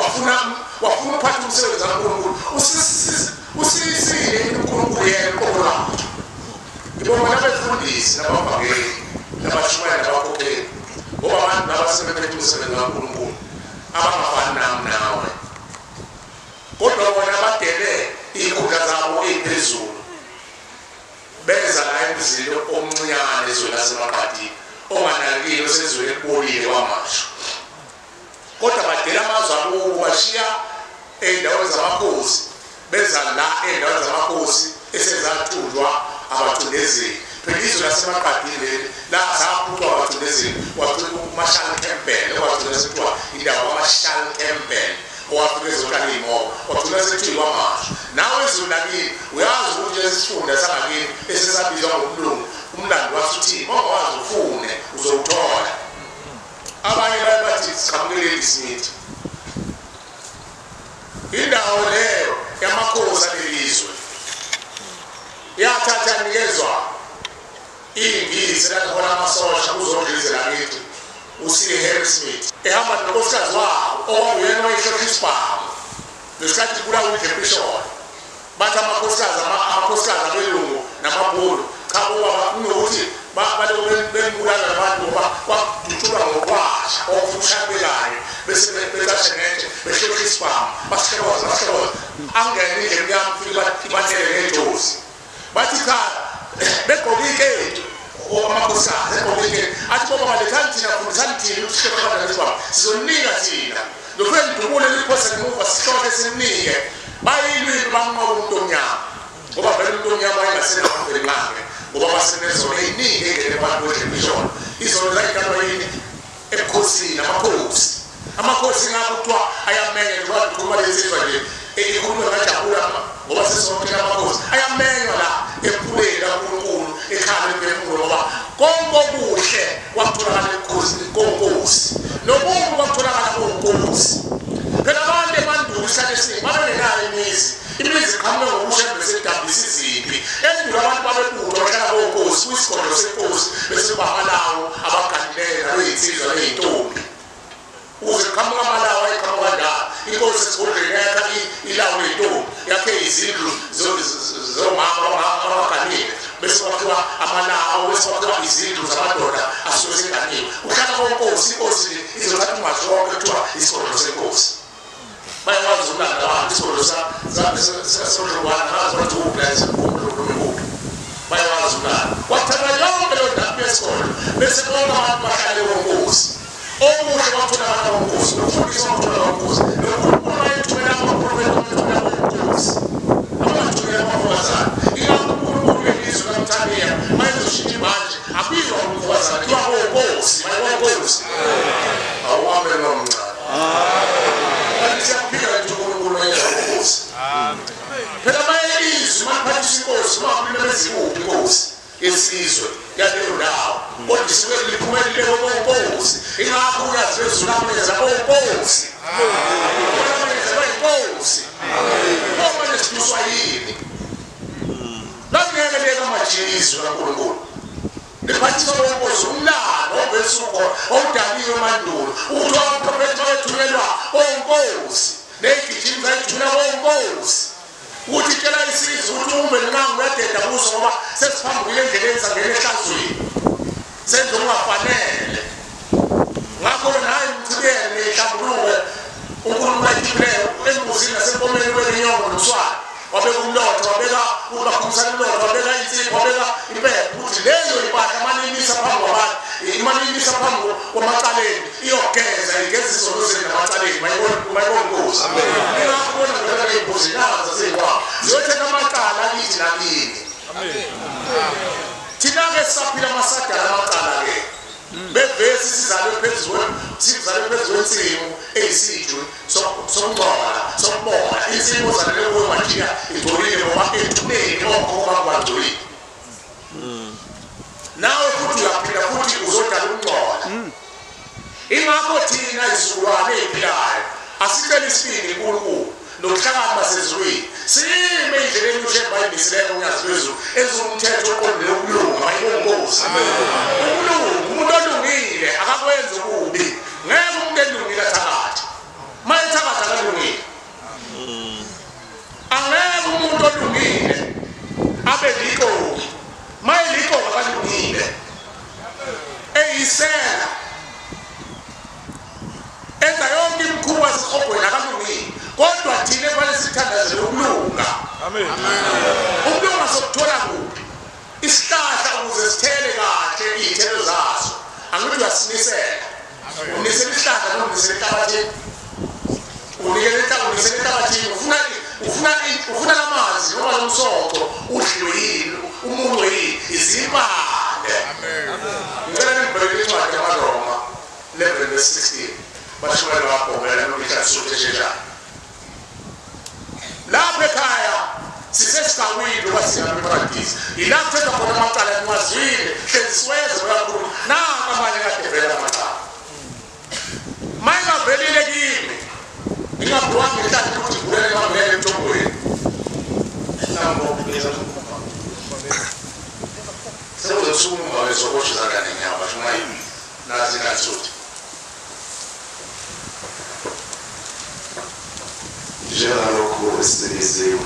wafuna uphatha umsebenzi kaNkulunkulu usisile uNkulunkulu yena qola ngibona nabefundisi nabavangeli nabashumayela nabakhokheli ngoba abantu nabasebenza umsebenzi kaNkulunkulu abangafani nami nawe kodwa bona badele ikhundla zabo eziphezulu beza la emzini omncane ezweni lasemaqadi onganakile sezweni elibolile kwamasho kodwa badela amazwi abo bashiya ey'ndaweni zamakhosi beza la ey'ndaweni zamakhosi esezathunjwa abacindezeli phela izwe lasemaqadini leli la zaphuthwa abacindezeli uMarshal Campbell okwagcina sekuthiwa indawo kaMarshal Campbell owafike ezoqala iy'moto wagcina sekuthiwa kwamasho nawe ezweni lakini uyazi ukuthi lesifunda sangakini esesabizwa ngomlungu umlando wasuthi ongawazi ufune uzowuthola abanye baye bathi siqhamukeleli simithi indawo leyo yamakhosi alelizwe yathatha nikezwa iy'ngisi lapho khona amasosha uzodlizela kithi uSir Harry Smith ehamba nonkosikazi wawo owawuyena wayihlokha isibhamu ngesikhathi kula uDepishon bathi amakhosikazi abelungu namabhulu cha ubaba unokuthi baloko bembulala abantu ngoba kwadutshuka ngokwasha okufushakelayo bese becashe netshe behlokha isibhamu basihlokoza angene indlela emnyama fike batele ngejosi bathi cha begqoke ikethu amakhosikazi egqoke ikethu athi boba balethani thina fundisani thina ukuthi sihlokha isibhamu sizonika thina lokhu dubule liphosa ngemuva sihlokhe simnike bayilwini banqoba umuntu omnyama ngoba vele umuntu omnyama wayengasena phambili ngakhe ngoba basenezona eyiningi engene abantu beDepishon izona zayikalwa yini ebukhosini amakhosi ngakho kuthiwa ayamenywa ngoba kukhuluma lesizwa nje ikhulume ngajabula ngoba sesonke amakhosi ayamenywa la empuleni kaNkulunkulu ekhala emphefumulo ngoba konke okuhle kwakutholakala ebukhosini konkosi nobubi kwakutholakala konkosi phela abantu emandulo isikhathi esiningi babengenayo imizi iqhamuke ngokusha besedabisa izimpi endulo abantu babebudwa bahlala konkosi kwisikondlo senkosi bese bamalawo abaganileyo nalweyinsizwa ney'ntombi ukuze qhamuka amalawo ayiqhamuka njalo inkosi esigodlweni yakha ilawo ley'ntombi yakhe izindlu zomama abaganile bese kwakhiwa amalawo bese kwakhiwa izindlu zamadoda asuke seganiwe uhlala konkosi inkosi izothatha ungathi wonke kuthiwa isikondlo senkosi bayakwazi ukulanda abantu isikolo sasodlwana ngazi bathi uplaza umkhulu bayakwazi ukulanda wathatha yonke leyo ndawo yesikolo bese bonke abantu bahlale konkosi omuhle kwakutholakala konkosi nokufundisa kwakutholakala konkosi nonkulunkulu wayethumela amaprofethi wayethumela konkosi abathumela amafokazana ingakho unkulunkulu welizwe kaMthaniya mayezoshintsha manje akuywa umfokazana kuthiwa konkosi konkosi awuhambe nomncane siyaphila nje uNkulunkulu ayezonkosi phela bayelizwe maphathisa inkosi maphume bezikuphi inkosi yesizwe yaleyo ndawo kodwa isuke liphumelele konkosi ingakho uyazi bezulameza konkosi konkosi ngoba lesiduswa yini langeke leka majizwe kaNkulunkulu lephathisa konkosi umlando obesuko owudaliwe emandulo ukuthi abaprofethi bayethunyelwa onkosi negijimi zayithunyelwa onkosi ukuthi tshela isizwe ukuthi umbe nqangu uyadeda kuso ngoba sesiphambukile endleleni sangena ehlazweni senze okungafanele ngakho naye mchibiyele nehlambuluke uNkulunkulu ayithibileyo embuzini nasenkomeni kwelinyongo nomswane wabeka umlotha wabeka ubakhumsana umlotha wabeka insipho wabeka impepho ukuthi leyo impahla maniyimisa phambi kwabantu maniyimisa phambi kwamacaleni iyogeza igeza izono zenu namacaleni mayibona inkosi ingakubona ngela ley'mbuzi nazo ziyikwabo ziyothetha amacala akithi nakini thina-ke sisaphila amasadala amacala-ke bevesi sizalwe phezu kwensimu eyisijwe sokubona insimu zalele kwemanjiya igcolile ngoba ethuneni okhokho bakubangcolile nawe futhi uyaphila futhi uzodala ukungcola ingakho thina izizukulwane ey'philayo asicela isibindi uNkulunkulu nokuhlakani basezulwini sime endleleni ushemba ayibisileyo unyazi phezulu ezumthetho oqondile ukulunga mayibonkosi umuntu olungile akakwenzi okubi ngeke umuntu elungile athakathe mayethakatha thina fanele sithandazele ukulunga. Amen. Ukulunga sokuthola kuphi? Isihlahla ukuze sithele kahle izithelo zaso. Angithi uyasinisela. Unisela isihlahla noma unisela inhlabathini. Unikele inhlabathini ufuna amanzi noma umsoco udliwe yini umuntu yini izimpande. Ngicela nibheke incwadi yamaRoma 11:16 bashobela babhongela nokuhlathulula njalo. Lapha ekhaya sisesigawini kwasingabe practice. Ilapho ethetha khona amacala enwazile hlezisiweze kakhulu naka manje kade vela amacala. Mayinga velile kimi. Ngingabhwanga ngihlala ukuthi ngivulele ngavele emthongweni. Nambobeza ukuba. Sewuzosuma wezokushisa kanye nyama shuma yini. Nazi kansuthi. Njengalokhu esiniziwe.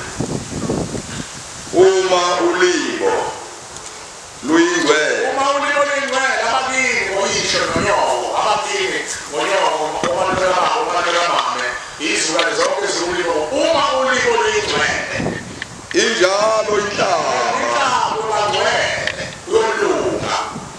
Uma ulimo luyingcwele. Uma ulimo luyingcwele abakini oyisho nonyoko abakini ngonyoko obalelamamme izilwane zonke zolimo uma ulimo luyingcwele. Injalo inhlaba bangcwele yolunga.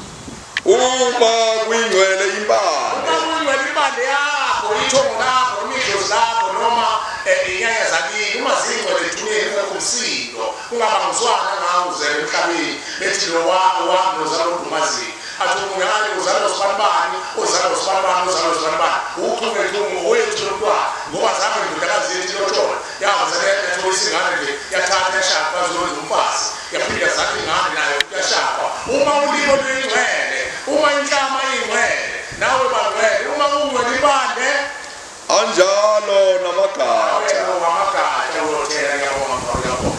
Uma kuyingcwele impande. Uma kuyingcwele impande yakho ithongo lakho imidlozi lakho noma inyanya zakini uma zingcwele ethuneni kumsindo ungabangizwana ngawo uzele emhlabeni bethi lo wami nozalo udumazi athi ungani uzalo sibanibani uzalo sibanibani uzalo sibanibani uthunge wethu lomntwana ngoba zabe indodakazi yethu lothola yazele etholisingane nje yathatha yashaka bazolwenza umfazi yaphinda zathi ingane nayo yashaka. Uma ulimo luyingcwele uma inhlama iyingcwele nawe bangcwele uma ungcwele ibande anjalo namagatsha. Amagatsha uyothela ngiyabonga.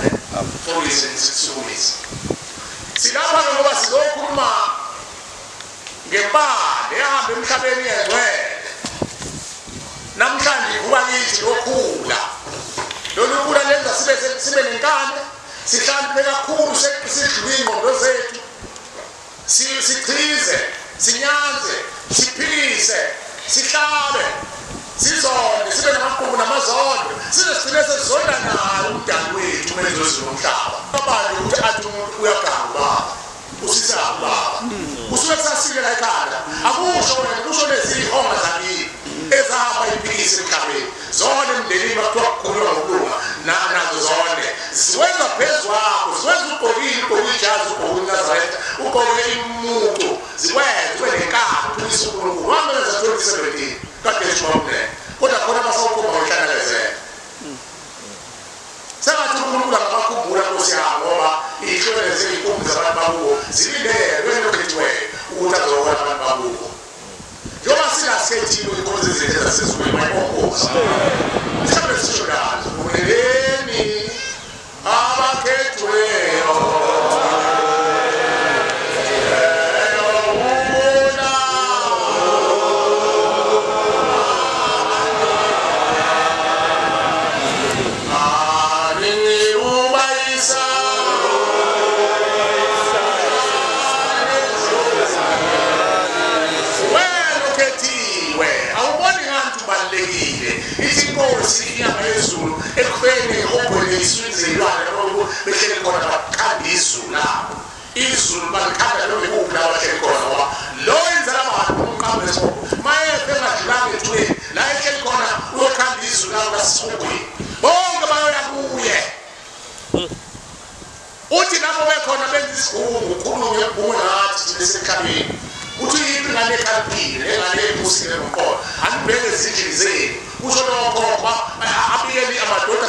Silapha ngoba sizokhuluma ngempande ehamba emhlabeni yengcwele. Namhlanje kuba yithi lokhula. Lolu khula lenza sibe nenkani, sihlale kakhulu sidlule ingqondo zethu. Sichize, sinyanze, siphilise, sihlabe. Sizonde sibe namaqhubu namazondo sizigcine sezonda nayo umdali wethu mezozizwe umhlaba. Abantu ukuthi athi umuntu uyaganga baba usisaba baba usuke kusasike la ekhaya akusho wena kusho lezi ihonga zakini ezahamba iphilise emhlabeni zona emndenini bakuthiwa kukhuluma ngokulunga nazo zonke ziwenza phezu kwakho ziwenza ugqokile ijazi ugqoke uNazaretha ugqoke imuntu zikwenza ube nenkani uphilisa uNkulunkulu wamenza 2017 kade eshomne kodwa khona basawukhomba ngohlangakezela. Sengathi uNkulunkulu akakhumbula Nkosi yami ngoba ihlwele zezinkumbi zabantu bakubo zilindele lokhethiweyo ukuthi azokwazi abantu bakubo. Njengoba singasikhethiwe inkosi ezinhle zasezulwini mayibongoza. Mhlawumbe sisho nazo uleleni abakhethiweyo. Inkosi inyanga yezulu ekufeni obhwele isizilwane ngoba behlele khona bakhanda izulu lapho izulu balikhanda lo bekuphi la bahlele khona ngoba lo enzela abantu umqambe lesoko mayefe ngadlulanga ethweni la ehlele khona uyokhanda izulu la kasisukweni bonke bayoya kuye uthi lapho bekhona benza isigungu ukhulume ngebhungu nathi lesekhabeni uthi yiphi ngale khalphile engale ephusile nomqondo anibheke izindlini zenu kusho lokho abiyeli amadoda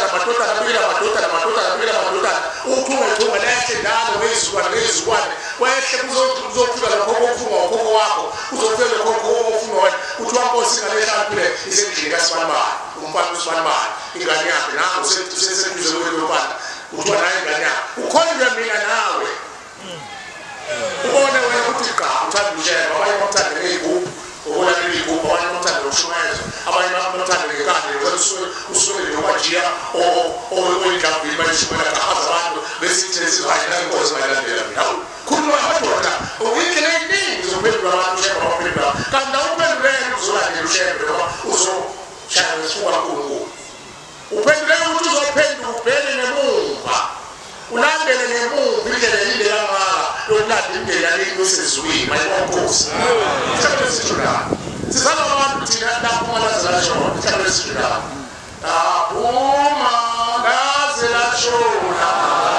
ukhunga lehle ndalo ngezikwane wehle kuzofika lokho okufuna ngokhokho wakho uzofika lokho okufuna wena uthi wankosi ngale khalphile isendlini kaSibanibani umfana uSibanibani ingane yakhe nawe useseduze kwemfana uthi naye ingane yakhe ukholwe mina nawe ubone wena ukuthi cha uthanda ushela abanye bathanda ngegubhu ubona ngegubhu abanye bathanda ukushumayeza abanye bathanda ngekade usuke nokwajiya oyidlabhili bayishumela kahaza abantu besithesi bayina inkosi bayilandela mina khuluma amadoda uyindlela eningi zophendula abantu ushemba baphendula kanti awuphendulele uzolandela ushembe ngoba uzoshaya nesifuba kakhulu uphendula shona sizama abantu thina lapho lazela shona ihlalo shona uma lazela shona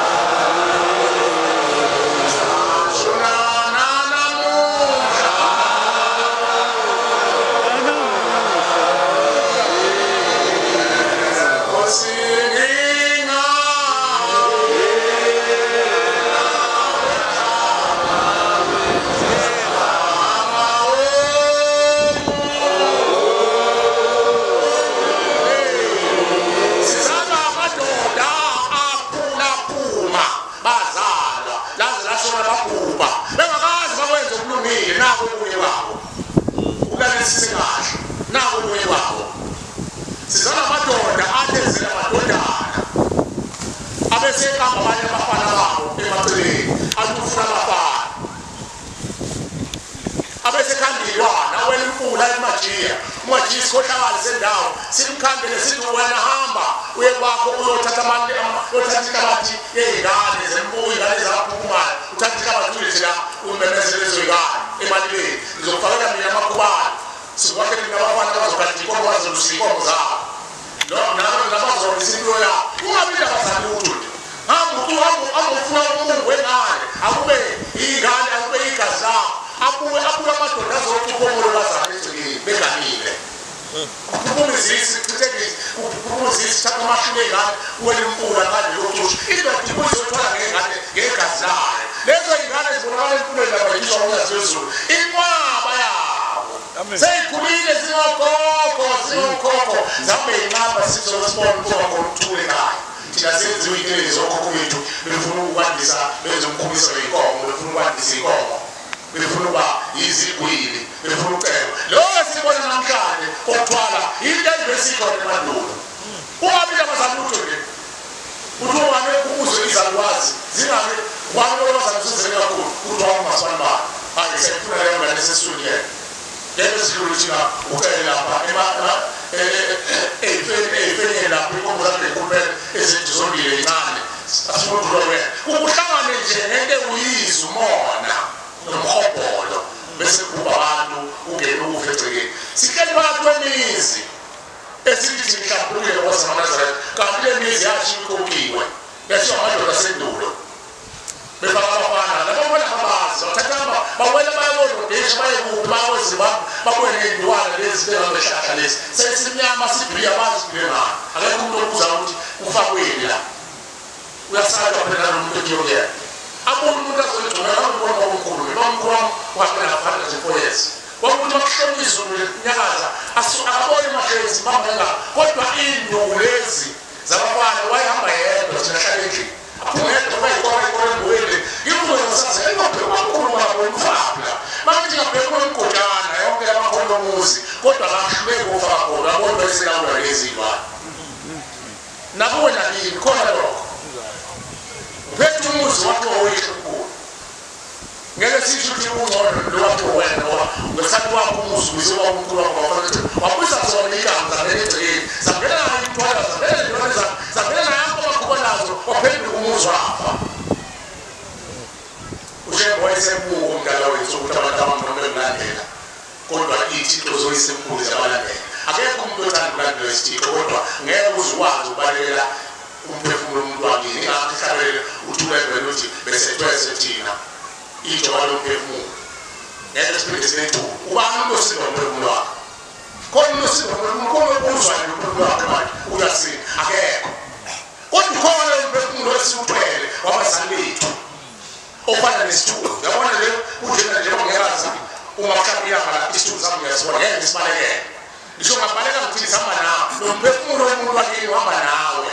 sizana amadoda athezela amadodana abesekamba abanye abafana babo emaceleni atufuna abafana abesekhangelwana wena imfula emajiya umajiya isikhohlakali sendawo simkhambele sithi wena hamba uye kwakho uyothatha amanye uyothatha ihlabathi yey'ngane zemfuyo iy'ngane zaphukumayo uthatha ihlabathi uyithi la umemezele lezo y'ngane emalibeni ngizokufakela mina amakhubane sikwakhe mina abafana abazokhathi inkomo bazolusa iy'nkomo zabo nabazolisa impilo yabo ungabili abazali utho amufuna umungu wengane akube iy'ngane akube igazi labo abuye amadoda azothi ukhomolo bazali egcekeni beganile kuphumizisi thatha amashumi ey'ngane uwele imfula ngane yokusho indoda ibuzothwala ngegazi layo lezo y'ngane zibonakala empilweni labayiswa unyazi wezulu inqwaba yabo seyikhulile zingokhokho zabe y'nqaba sizosibona ukuba khona ekhaya thina senziwe iy'nkelezi zokhokho bethu befuna ukwandisa benze umkhumiso wey'nkomo befuna ukwandisa iy'nkomo befuna uba yizigwili befuna uceba lokho sibona namhlanje okuthwala into ezibesikhona emandulo ungabili abazali utho le uthi ungane ukuzwe izalukwazi zingabe wami olwazana usenzele kakhulu uthi wangasibani bani hayi sefuna leyo ngane sesiswini yena lento sidlula thina ucele lapha ey'fenini lapho inkomo zakho ey'khulumele ezinto zombili ey'ncane asifuna udlula wena ukuhlangane nje nento ewuyize umona nomhobholo bese kuba abantu ungena ukufa egcekeni sihleli phakathi kwemizi esithi ngihlaphulile kwasemanazareth kanti le mizi yashiya ikhokiwe yashiya amadoda asendulo befaka abafana labafana ababazi bathatha bawela bayabonodesha bayekuphi bayawezimbabwe babuye ney'ndwana lezi bengabehlahla lezi sesimnyama sibhile abazi sibhile ngani akekho umuntu obuza ukuthi ufakweni la uyasala phela nomuntu ekuyokuyena abona umuntu azolithumela bambona omkhulu nomkhulu wami waphela ngaphandle nje4 years wakuthi bakuhloma izulu nyakaza akabona emahlezi bambanga kodwa iy'nduku lezi zabafana wayehamba yedwa thina hlala endlini aphumedwa bayikora embuwele ngimbuzasazi engabhekwakhulu wabo umfapla bakithi ngabhekwa emgodana yonke yamakhona omuzi kodwa kahluleki ufaka khona abona beselawula lezi iy'lwane nakuwe nakini khona lokho uphethe umuzi wakho owehle kuwo ngeke sisho ukuthi ungcono lowakho wena ngoba ngesikhathi wakho umuzi ubize wakumkhulu wakho wafanele wabuyisa zona igama zangena egcekeni zangena nayo imithwala zangena ney'lwane zangena nayo amakhuba nazo waphendula umuzi wafa ushembe wayesembuko umdala wethu ukuthi abantu abamnoma bemlandela kodwa iy'thixo zoyisembuko ziyabalandela akekho umuntu othanda ukulandela isithixo kodwa ngeke uzukwazi ukubalekela umphefumulo umuntu wakini ingakho ihlalele uthulevele uthi besethwese thina ijoba lomphefumulo ngeke siphinde sinethuba ubani umuntu osinda umphefumulo wakhe khona umuntu osinda umphefumulo khona obuzwayo umphefumulo wakhe manje uyasina akekho kodwa ukhona umphefumulo esiwuthwele wabazali bethu ofana nesithuba yabona le kunjena njengoba ngiyalazi uma mhlawumbe iyanga la isithuba sami ngiyasibona ngeke ngisibalekele ngisho ngabaleka ngithini sihamba nawe nomphefumulo womuntu wakini uhamba nawe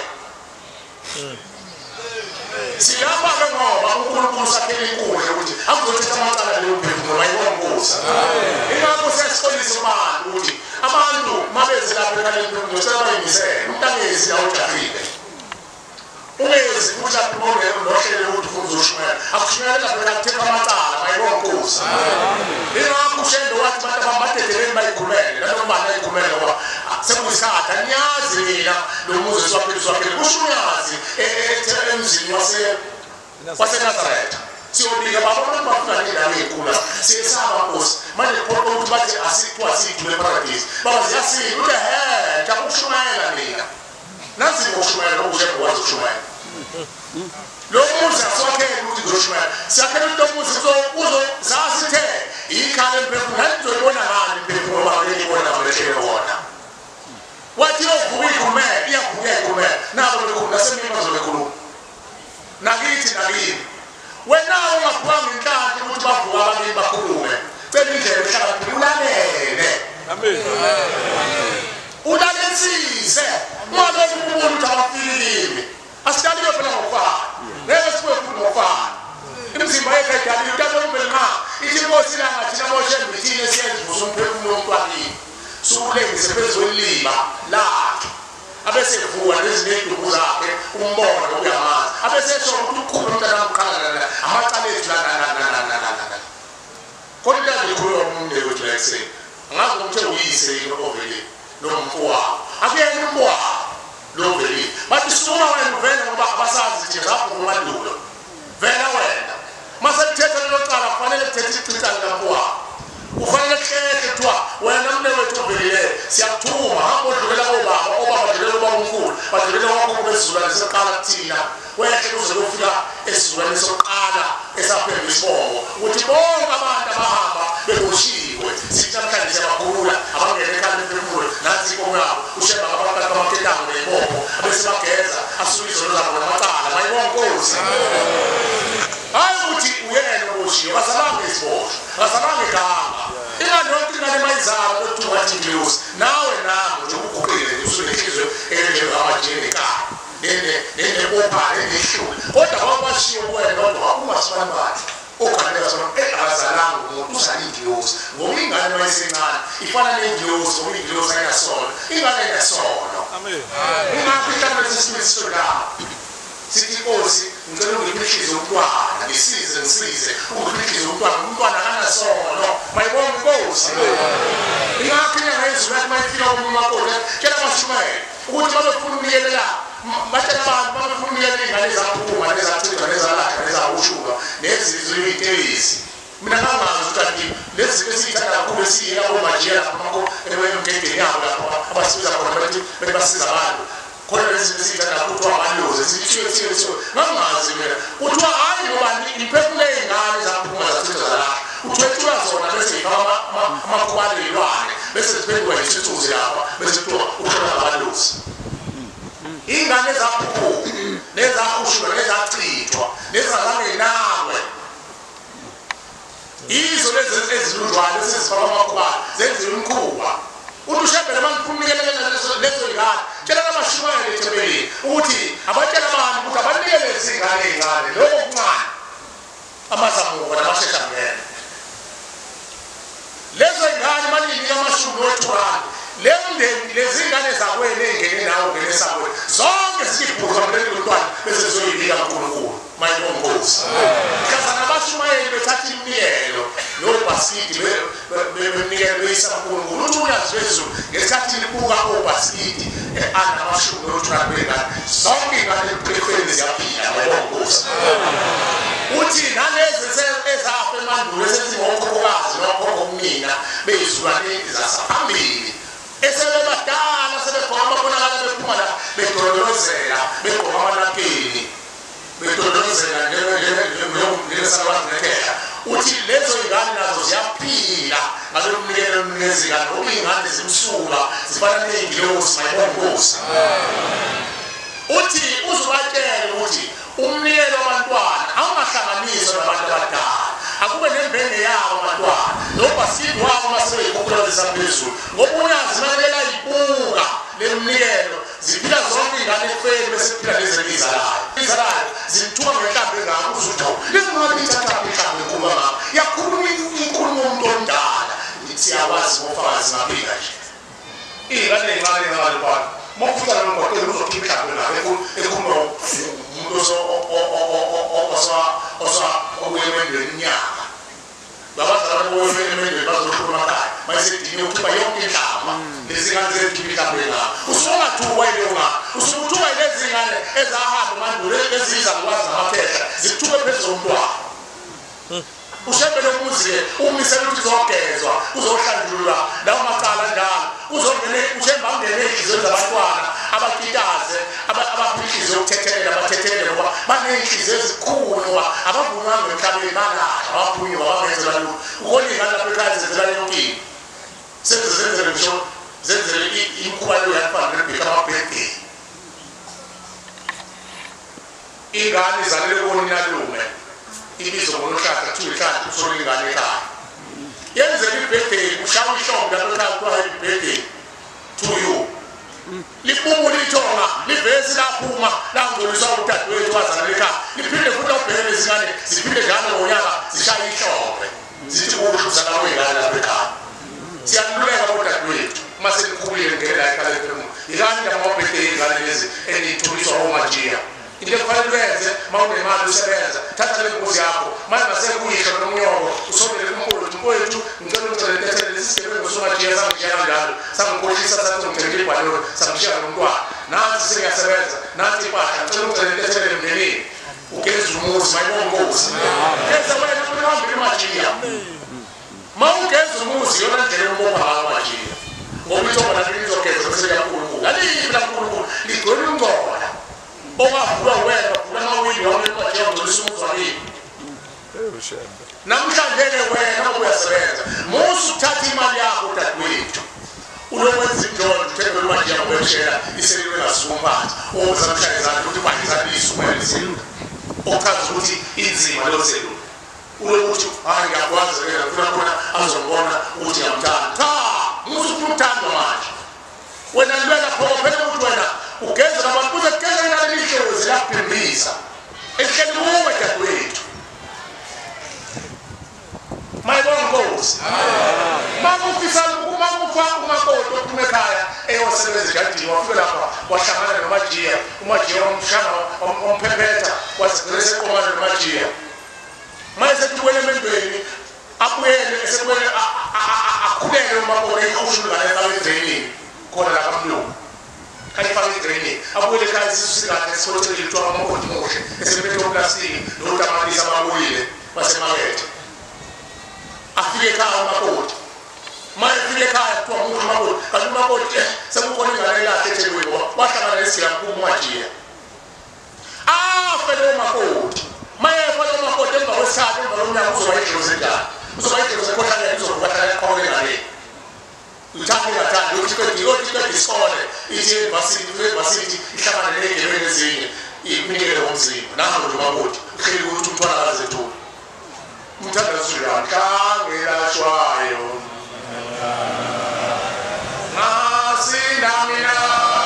silapha-ke ngoba uNkulunkulu sakhele inkundla ukuthi akuzothetha amacala leyo mphefumulo bayibongoza ingakho siyasiqolisa abantu ukuthi abantu mabeze lapha ekhaleni mphefumulo sebayimisele umuntu angezi la ujahile ungezi ukuthi aphi nohlele ukuthi ufuna uzoshumayela akushumayela lapha ekathetha amacala bayibongoza ingakho ushendo wathi abantu abambadedeleni bayikhulumele nanoma bayikhulumele ngoba sekuyisikhathi anyazi mina lo muzi esiwaphile kusho unyazi emzini waseNazaretha siyobika babona bafuna nendawo enkulu siyesaba Nkosi manje khona ukuthi bathi asithiwa siyidlule paradise baba ziyasika uthi ngiyakushumayela mina nazi ngokushumayela ukuthi ukwazi ukushumayela lo muzi asiwakhele ukuthi ngizoshumayela siyakhela into muzi uzo zasithe ikhale emphefumulo nanizoyibona ngani emphefumulo uma ngiyibona ngibethele wona wathi yovuka ikhumela iyavuka ikhumela nabo bekhuluma nasemini bazobekhuluma nakithi wena ungaphanga inhlanhla ukuthi bavuka abanye bakhulume cela indlela ehlakaniphile ulalele amen ulalesise ngoba umuntu ukuthi abafikile asidaliwe phela ngokufana ngeke sibuye futhi ngokufana imizimba yethu ayidaliwe kanti umbelima ithi Nkosi la ngathi namoshe ngithini siyenza umphefumulo womntwanini sukulengise phezu kwelima lakhe abese vuka nezinduku zakhe umbono uyamazi abese esho ukuthi ukhulu umntana amqala amaqala ethu la kodwa likhulu umuntu wethu lase ngazi ukuthi uyise yini ovele nomfowabo akuyena umfowabo lo vele bathi suma wena uvela ngoba abasazi thina lapho umandulo vela wena masalithetha loqala kufanele kuthethe ichitha likampowabo ufanele kuhleke kuthiwa wena mnewethu ovelile siyakuthuma hamba odlulela obaba badlulela ubaba omkhulu badlulela wakho besizulwane seqala kuthina wehle kuze kufika esizulwane sokuqala esaphemba isibongo ukuthi bonke abantu abahamba bekoshiwe sithi namhlanje siyabakhulula abangene ekhaya emphefumulo nansi inkomo yabo usheba ngabakati bamaketango ney'mbombo abesibageza asuke izono zabo namacala mayibonke Nkosi hayi ukuthi uyena okoshiwe kasalanga isiboshwa kasalanga igama ingane yonke ingane mayizala ukuthi wathi ingilosi nawe nami nje ukuguqile usunenhliziyo enjengamajini ekhaya nenebopha nenehlula kodwa kwabashiwo kuwena kodwa ungasibani bathi okanela sona akazalanga umuntu uzala ingilosi ngoba ingane mayisencane ifana nengilosi ngoba ingilosi ayinasono ingane inasono amen ingakho ihlangane sesibili lapho sithi Nkosi ngicela ungiphihlise umntwana ngisize ungiphihlise umntwana akanasono mayibonke Nkosi ingakho ingayizula ukuthi mayifika umuntu wakho tshela abashumayela ukuthi babefuna ukuyelela batshela abantu babefuna ukuyelela ingane zaphuma nezachithwa nezalahla nezawushuka nezizwe iy'tezi mina ngangazi ukuthi lezi esiyithanda kakhulu esiye abomajiya lapho emgedeni yabo lapho abasibiza khona bathi basiza abantu khona lezi esiyithanda kuthiwa amalozi sithiwe ngangazi mina kuthiwa hayi ngoba imphefumulo ey'ngane zaphuma zachithwa zalahla uthwethiwa zona bese yifaka amakhubalelwane bese ziphenduka yisithunzi lapha bese kuthiwa ukhona amalozi ingane zaphuma nezahushuka nezachithwa nezazangenawe izo lezi ezilunjwayo esizifaka amakhubalo zenziwe umkhuba uthi ushebele mangifunikelela lezo y'ngane tshela n'abashumayeli ethebelini ukuthi abatshela abantu ukuthi abanikele lezi y'ngane ey'ncane lokho kuncane amazamuko namashesha ngene lezo y'ngane maninika amashumi nothurane le mndeni lezi y'ngane zakwenu ey'ngene nawe ungene esakwenu zonke ziyibhuzwa mleli lomntwana bese zizoyibika kuNkulunkulu mayibonke Nkosi kazana abashumayeli bethatha iminikelo nobhasikidi bemnikelo beyisa kuNkulunkulu uthi uyazi wezulu ngesikhathi libuka obhasikidi anamashumi nothurane bey'ngane zonke iy'ngane ephefeni ziyaphila mayibonke Nkosi uthi nalezi ezafa emandulo esezingokhokazi nokhokho kumina beyizulwane zasaphambili esebebadala sebegqoka amabonakala bephuma la bedolozela begqoka amanapeni bedolozela njengesakwazi nekheha uthi lezo y'ngane nazo ziyaphila ngalo mnikelo nezingane ngoba iy'ngane zimsuka zifana ney'ngilosi mayibonke Nkosi uthi uzubatshela ukuthi umnikelo wabantwana awungahlanganiswa nabantu abadala akube nembenge yabo abantwana nobhasikidi wabo masebeyikhukhula zisaphezulu ngoba uyazi nalela yibuka lemnikelo ziphila zonke iy'ngane ekufeni bese kuphila lezizalayo zithuma ngenhlamvu engako uzutho lezingane ithathaphi inhlamvu enkulu kangako yakhuluma inkulumo yomuntu omdala siyakwazi ngofakazi ngaphika nje iy'ngane ey'ncane engabalibana mokufika nomgoqeli uzokhipha inhlamvu engako ekhuluma umuntu okuyemendweni inyama babazala okuyemendweni bazokhuluma ekhaya mayisedini ukukhipha yonke inhlamba lezi ngane zezikhipha inhlamvu engako usungathuka yilona usukuthuka yilezi ngane ezahamba mandulo eziza ngokwazi amaphehla zithuke phezu zomntwana ushembe lomuzi umise ukuthi uzogezwa uzohlanjulwa lawo macala njalo uzongene ushemba ungene izizwe zabantwana abakitaze abaphikhizo ukuthethelela abathethelela ngoba baney'nhliziyo ezikhulu ngoba abavunwanga emhlabeni bangahle abaphunywa abangenzela lutho ukolingana lapho ekhaya zenzela yonkinto sezenzele ngisho zenzele imikhuba yoyafana nebheka amabhedeni ingane izalele koninalume ibizo ngonohlaka kuthiwa ihlala usola ingane ekhaya yenzela ibhedeni ushawa ihlombe lapho ekhaya kuthiwa happy birthday to you liphumu lithonga livesi laphuma langcoliswa udadewethu wazalele ekhaya liphinde futhi awubhekele izingane ziphinde njalo ngonyaka zishaya ihlombe zithi ukuhluza lawo ingane lapho ekhaya siyakhululeka kodadewethu uma selikhulile ngela ekhaya lephemu ingane namabhedeni ingane lezi enithuliswa omajiya into ekufanele wenze uma unemali usebenza thatha le nkosi yakho manje ngasekuyihlo nomnyoko usondele kumkhulu mfowethu ngicela ukucelethethele lesi sigebengu somajiya sangishiya kanjalo sangikhohlisa sathi ngicela ibhalelo sangishiya nomntwana nathi singasebenza nathi impahla ngicela ukucelethethele emndenini ugeza umuzi mayibongozi geza wena uhambe imajiya ma ugeza umuzi yona ndlela yombopha ngayo majiya ngoba ithoba lakho lizogeza bese liyankulunkulu aliphi lankulunkulu ligcwele umngcola ongavula wena vula amawindi wamemajiya ngcolisa umuzi wakini namhlanje-ke wena uyasebenza musu ukuthatha imali yakho dadewethu ulokwenza injongo uthenge imajiya ngobeshela iselilwe ngasukumphathi ozamshaya izandla ukuthi imali isukumeliselu ochaza ukuthi inzima leyo selula ulokuthi hayi ngiyakwazi ngifuna khona azongibona ukuthi ngiyamthanda cha musu ufuna uthandwa manje wena libeka phela ukuthi wena ugeza nabantu kuze kugeza inani lihlozi laphimbisa ehleli kuwe dadewethu mayibona nkosi makufisa umakufaka umakoti ophuma ekhaya eyosebenza ejadini wafike lapha wahlangana nomajiya umajiya wamshanga wamphephetha wazigcina seqomana nomajiya mayesethi kuwele emendweni abuyele esekwele akhulele umakoti ey'hushulungane efake edreyinini khona la kamlungu khanye efake edreyinini abuyele ekhaya isisu sikade esikolothelile kuthiwa amakoti muhle esephethe oplastiki notamatisi ababuyile basemakethe afike ekhaya umakoti mayefike ekhaya kuthiwa muhle umakoti kanti umakoti sekukhona ingane lakhe ethelweni wahlangana nesigilamkulu umajiya afe lowo makoti mayefa lo makoti emva kwesithathu emva lomnyaka uzoba idlozi njani uzoba idlozi ekhohlanyeni uzokubahlala eqhawule ngale uthanda ingathandi yokuthi qeda isikole ithi university ihlangane ney'ngelweni ezinye iminikelo womzimba nango lo makoti uhleli ukuthi umntwana akazethuka umthandazujani kangelashwayo ngasinamina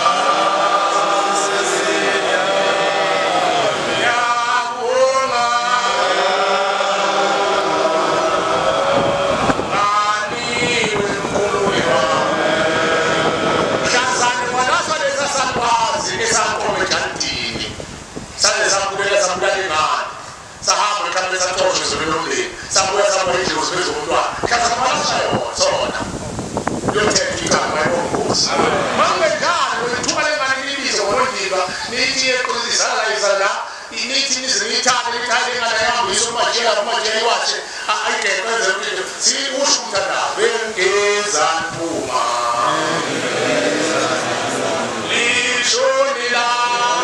sabuya sabuya idlozi bezomntwana hlazabalashayo sona yothetha igama mayibongosi mangengane wethuba lengane libize ngolondiba nithi yequlizala la nithi nizinithane lithale ingane yambisa umajiya umajiya iwashe ayigeqeze ukuthi sikusho umthandazo bengeza mpuma lishoni la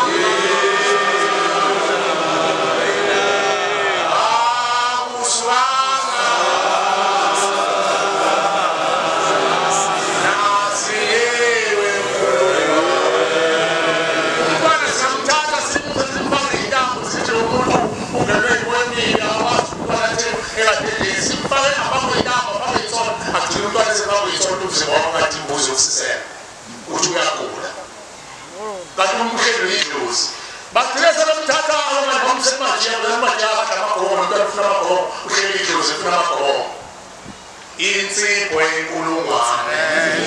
ukuthi uyagula kanti umkhelo yidlozi bathileza bamthatha abamanje bamsemajiya bamajiya abadla amagoromo umntwana ufuna amagoromo uhleli idlozi ufuna amagoromo insipho yenkulungwane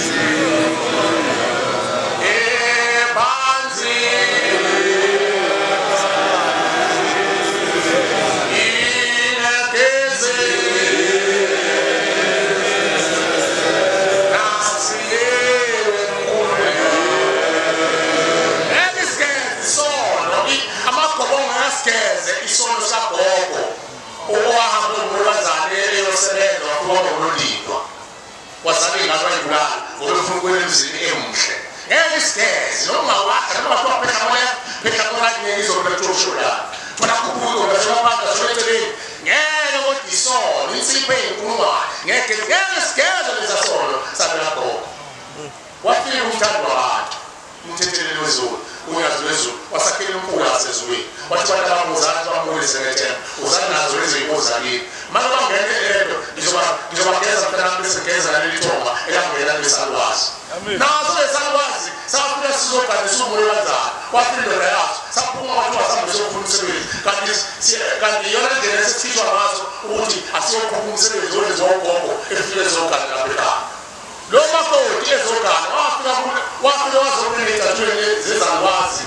ebanzi isono sagogo owahamba bazali ngathi bayibulala ngoba befuna ukwenza emzini emuhle ngeke isigeze noma wakha noma kwapha moya phela khona ngiyizwa bethoshula funa kubuka bashobantu baseceleni ngeke kodwa isolo insiphe inkulungwane ngeke isigeze lesasolo sabelapho wafika umthando wakhe umthetheleli wezulu unyazi wezulu wasakhela umfula wasezulwini wathi abantu abamuzana bamulise ngethemba uzana nazo lezi inkoza kini manje bangene lento ngizobageza mntana bese ngeza leli thonga elangena lesalwazi nazo lesalwazi safuna sizoganisa umoya kanjani wafika indoda yazo saphuma abantu basambe sokufuna umsebenzi kanti yona ndlela esithishwa ngazo ukuthi asiyokhupha umsebenzi owenziwa ugogo efike ezogana lapha ekhaya lo makoti ezogana wafika wazokuletha zezalwazi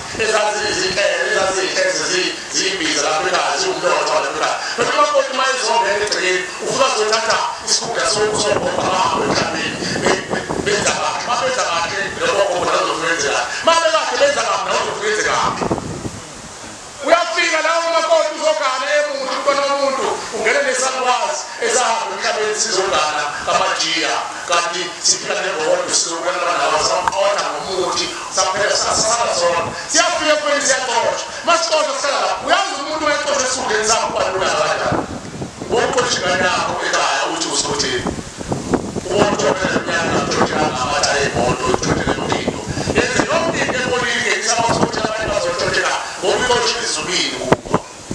ezazizimbiza lapha ekhaya ziwumnotho lapha ekhaya futhi makoti uma ezongena egcekeni ufika zothatha isikhundla sokusobombahambe emhlabeni benza kahle ma benza kahle lokho bazofuyenzela ma bekahle benza kahle nawuzofuyenzekaphi uyafika lawo makoti uzogana emuntu umntwana womuntu ungene nesalwazi ezahamba emhlabeni sizogana kamajiya kanti siphila nevodo sizokubona nawo samqotha ngomuthi saphela sasala zona siyafika kweni siyaxoxa masixoxa sihlala lapho uyazi umuntu wexoxa esifundeni sakho ubalula kanjani ngokuxoxingana yakho ekhaya uthi usotheni umuntu ophela uxoxela ngamatha emoto uxoxela nomuntu yenze yonke into epolitiki ngisabaxoxela abantu bazoxoxela ngokuxoxa izulwini kubo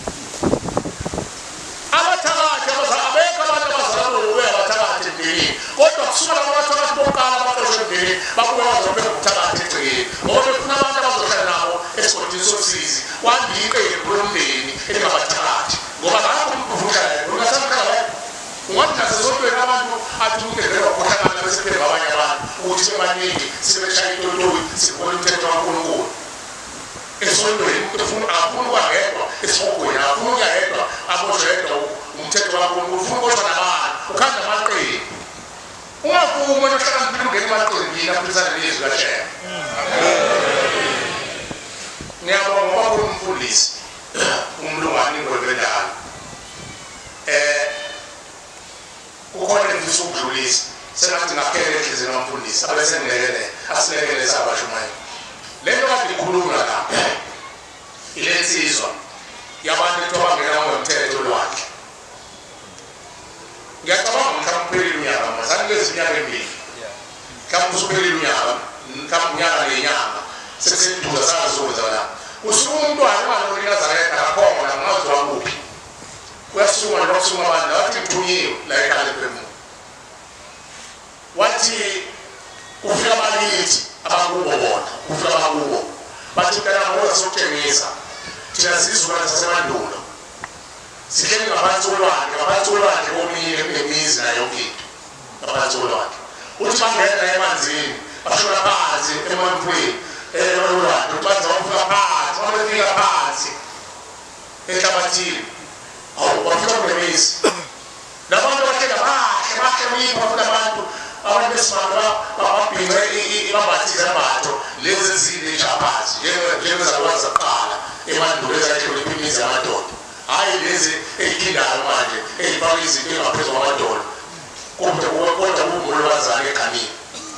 abathakathi abekho abantu abazalwa ngokuya abathakathi emndenini kodwa kusuka labo bathakathi bokuqala abaxoxa emndenini babuye bazobeka ubuthakathi egcekeni ngoba befuna abantu abazohlala nabo esigodini sosizi kwandile iqembu lomndeni elingabathakathi ngoba ngakho umvuka ungasamkhala ungathi nasesontweni abantu athi umndeni wakuhlangana besiphele abanye abantu ukuthi sebaningi sebeshaya intoloi sibona umthetho kaNkulunkulu esontweni ufuna kwangedwa esihogweni afuna ukuyedwa aboshwe yedwa umthetho kaNkulunkulu ufuna ukuboshwa nabantu ukhanda amaqembu ungavumi umuntu ohlakaniphile ungena emaqembini aphilisana nezwi kaShembe ngiyabonga ngoba umfundisi umlungwane ingwebendala kukhona ngifisa ukudlulisa sengathi ngakele enhliziyweni yomfundisi abesengilekelele asilekelele sabashumayeli lento kade ikhuluma la ilensizwa yabantu etobangena ngomthetho lwakhe ngiyacabanga mhlawumbe uphelile unyaka mazani lezi minyaka emibili mhlawumbe usuphelile unyaka mhlawumbe unyaka nenyanga sekusenduza sakuzokwenza la usuka umntwana ungaloni Nazareta kakhona ngazi wakuphi uyasukuma nokusukuma abantu wathi ngithunyiwe la ekhaya ephemu wathi ufika abakithi abakubo bona ufika abakubo bathi kana ngoba sokuthengisa thina sizizwana sasemandulo sihleli ngaphansi kolwandle komile kunemizi nayo yonke into ngaphansi kolwandle uthi bangena emanzini bashona phansi emanzini olwandle ubanza wafika phansi wafika phansi enhlabathini wafika kunemizi nabantu bahleka bahle mipha bafuna abantu besimanga babhinqe ibambathize ambatho lezi ezinde njaphansi njengezalwazi zakuqala emandulo ezakhelwe imizi yamadoda hayi lezi ey'kindayo manje ey'faka izinto ey'ngaphezu kwamadolo kodwa kungolwazane ekhanini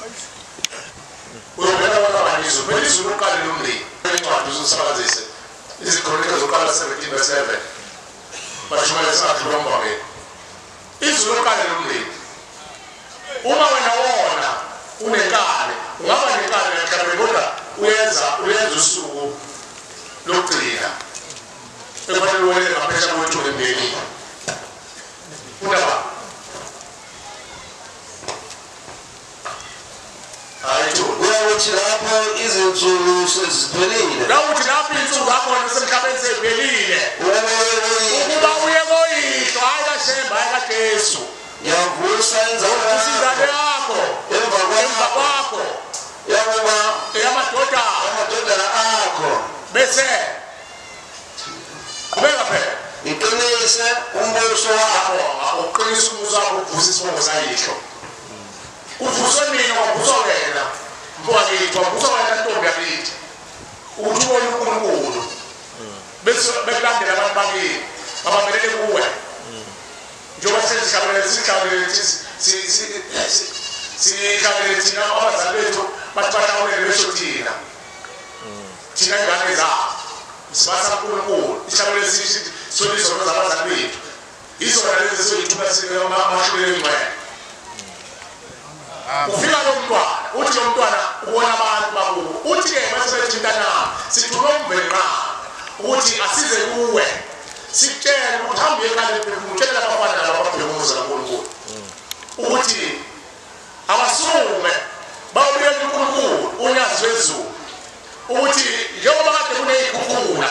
uyobona kwakabanizo phela izulu uqale lomndeni incwadi uzosakazise izikronika zokuqala 17:7 bashumayela singadlula umbangeni izulu uqale lomndeni uma wena wona unenkani ungaba nenkani emhlabeni kodwa uyenza usuku lokugcina ekufanele uwele ngaphesha kwethu emndenini undaba uyakuthi lapho izinsuku seziphelile nawuthi lapho insuku zakho nasemhlabeni seziphelile ukuba uye koyihlo hayi kaShembe hayi kaJesu ngiyavusa inzalo yakho emva kwakho yamadodana akho bese kubeka phela iqinise umbuso wakho uqinise umbuso wakho uvusa isibongo sayihlo uvuswe mina wavuswa wena mfowethu wavuswa wena ntombi yakithi uthi ubone uNkulunkulu bese bekulandela abantu bakini abamelele kuwe njengoba sesihlabelele sihlale thina abazali bethu bathi bahlawulele besho thina ingane zabo sibasa uNkulunkulu ihlawulele sithi solizo zabazali bethu izona lezi soyithuba sike amashuleni ngcwele ufika lo mntwana uthi lo mntwana ubona abantu bakubo uthi ke masebethintana sithuka umvenqa ukuthi asize kuwe sitshela ukuthi hambe ekhaya phefumutshela abafana lababhemuza kaNkulunkulu ukuthi abasume bawubuyela uNkulunkulu unyazi wezulu ukuthi njengoba kade kuneyikhukhula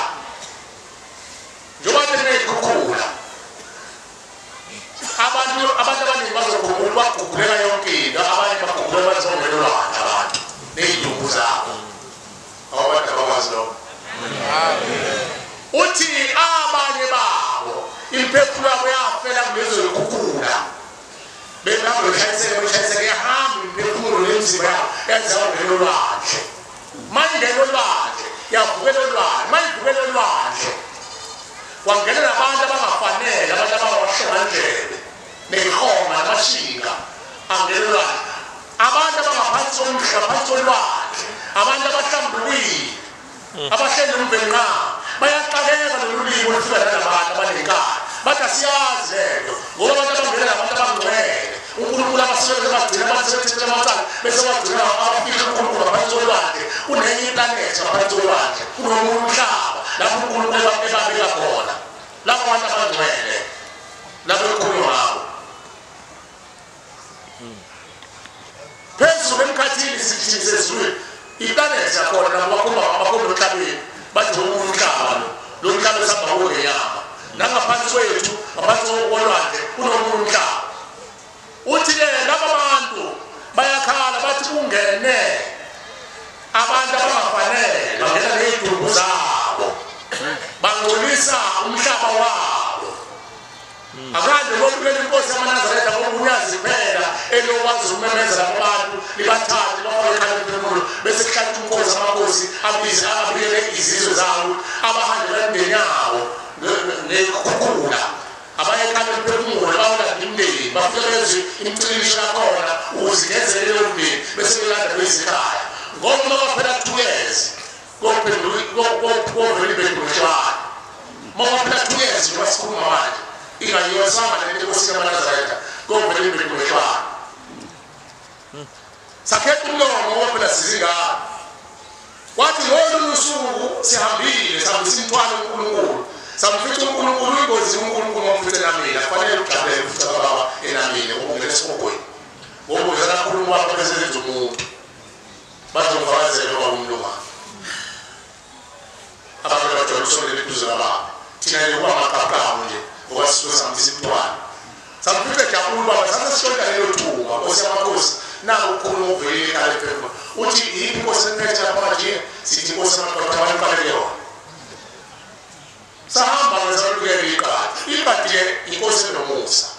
abantu abaningi bazogugula baguguleka yonke into abanye baguguleka bazongelelwana abantu ney'dumbu zabo abantu abakwazi lokho uthi abanye babo imphefumulo yabo yafela kulezo yikhukhula behambe beshayiseke yahambe imphefumulo nemizimba yabo yazenza ungena olwandle mangena olwandle yavukela olwandle mayivukela olwandle wangena nabantu abangafanele abantu abangawashengandlebe nehoma namashinga angena abantu abangaphansi ngaphansi olwandle abantu abahlambulukile abahleli umvenqa bayaxakeka nolulimi olufika nalabantu abanenkani bathi asiyazi lento ngoba abantu abangena nabantu abangcwele uNkulunkulu abasebenza bagcina abantu sebethethela amacala bese bagcina abafika uNkulunkulu ngaphansi olwandle kunenye iplanethi ngaphansi olwandle kunomunye umhlaba lapho uNkulunkulu ebabeka khona lapho abantu abangcwele lapho ekhulunywa ngabo phezulu emkhathini sithi sezulu iplanethi yakhona nabo bakhomba emhlabeni bathi umhlaba lo mhlaba esihamba kuwo ngenyama nangaphansi kwethu ngaphansi kolwandle kunomunye umhlaba uthi-ke laba bantu bayakhala bathi kungene abantu abangafanele bangena ney'dumbu zabo bangcolisa umhlaba wabo akade lokubukela inkosi yamaNazaretha ngoba unyazi kuphela elokwazi ukumemezela abantu libathathe bafake ekhaya emphefumulo bese kuhlathi umkhosi amakhosi abikele izizwe zawo abahambe bemndeni yabo nekhukhula abanye ekhaya emphefumulo bawulanda imndeni bafike bezwe imicilisho yakhona ukuze ngenzele leyo mndeni bese belanda beyisekhaya ngoba uma baphela 2 years koveli bekhulushwana uma baphela 2 years njengoba sikhuluma manje ingayiyosanga lento enkosi yamaNazaretha koveli bekhulushwana sakhetha umlomo ngoba phela sizingane wathi ngolunye usuku sihambile sihambisa imithwalo uNkulunkulu samfica uNkulunkulu ingozi uNkulunkulu wamfica enamile kufanele ujabulele ufica baba enamile ukungena esihogweni ngoba uzana kakhulu wakho besezenza umuntu bazomfakazela ngoba umlungane abantu bajwayele ukusondela eduze nababa thina yokuba amaqaqamu nje ngoba sisuke sihambisa imithwalo samfica ejabule baba sasesishonda lelo thuba nkosi yamakhosi nako ukukhuluma uvele ekhaya emphefumulo uthi yiphi inkosi eniphethe lapha manje sithi inkosi yamadoda abanifakele yona sahamba ngesalukela iqadi-ke inkosi enomusa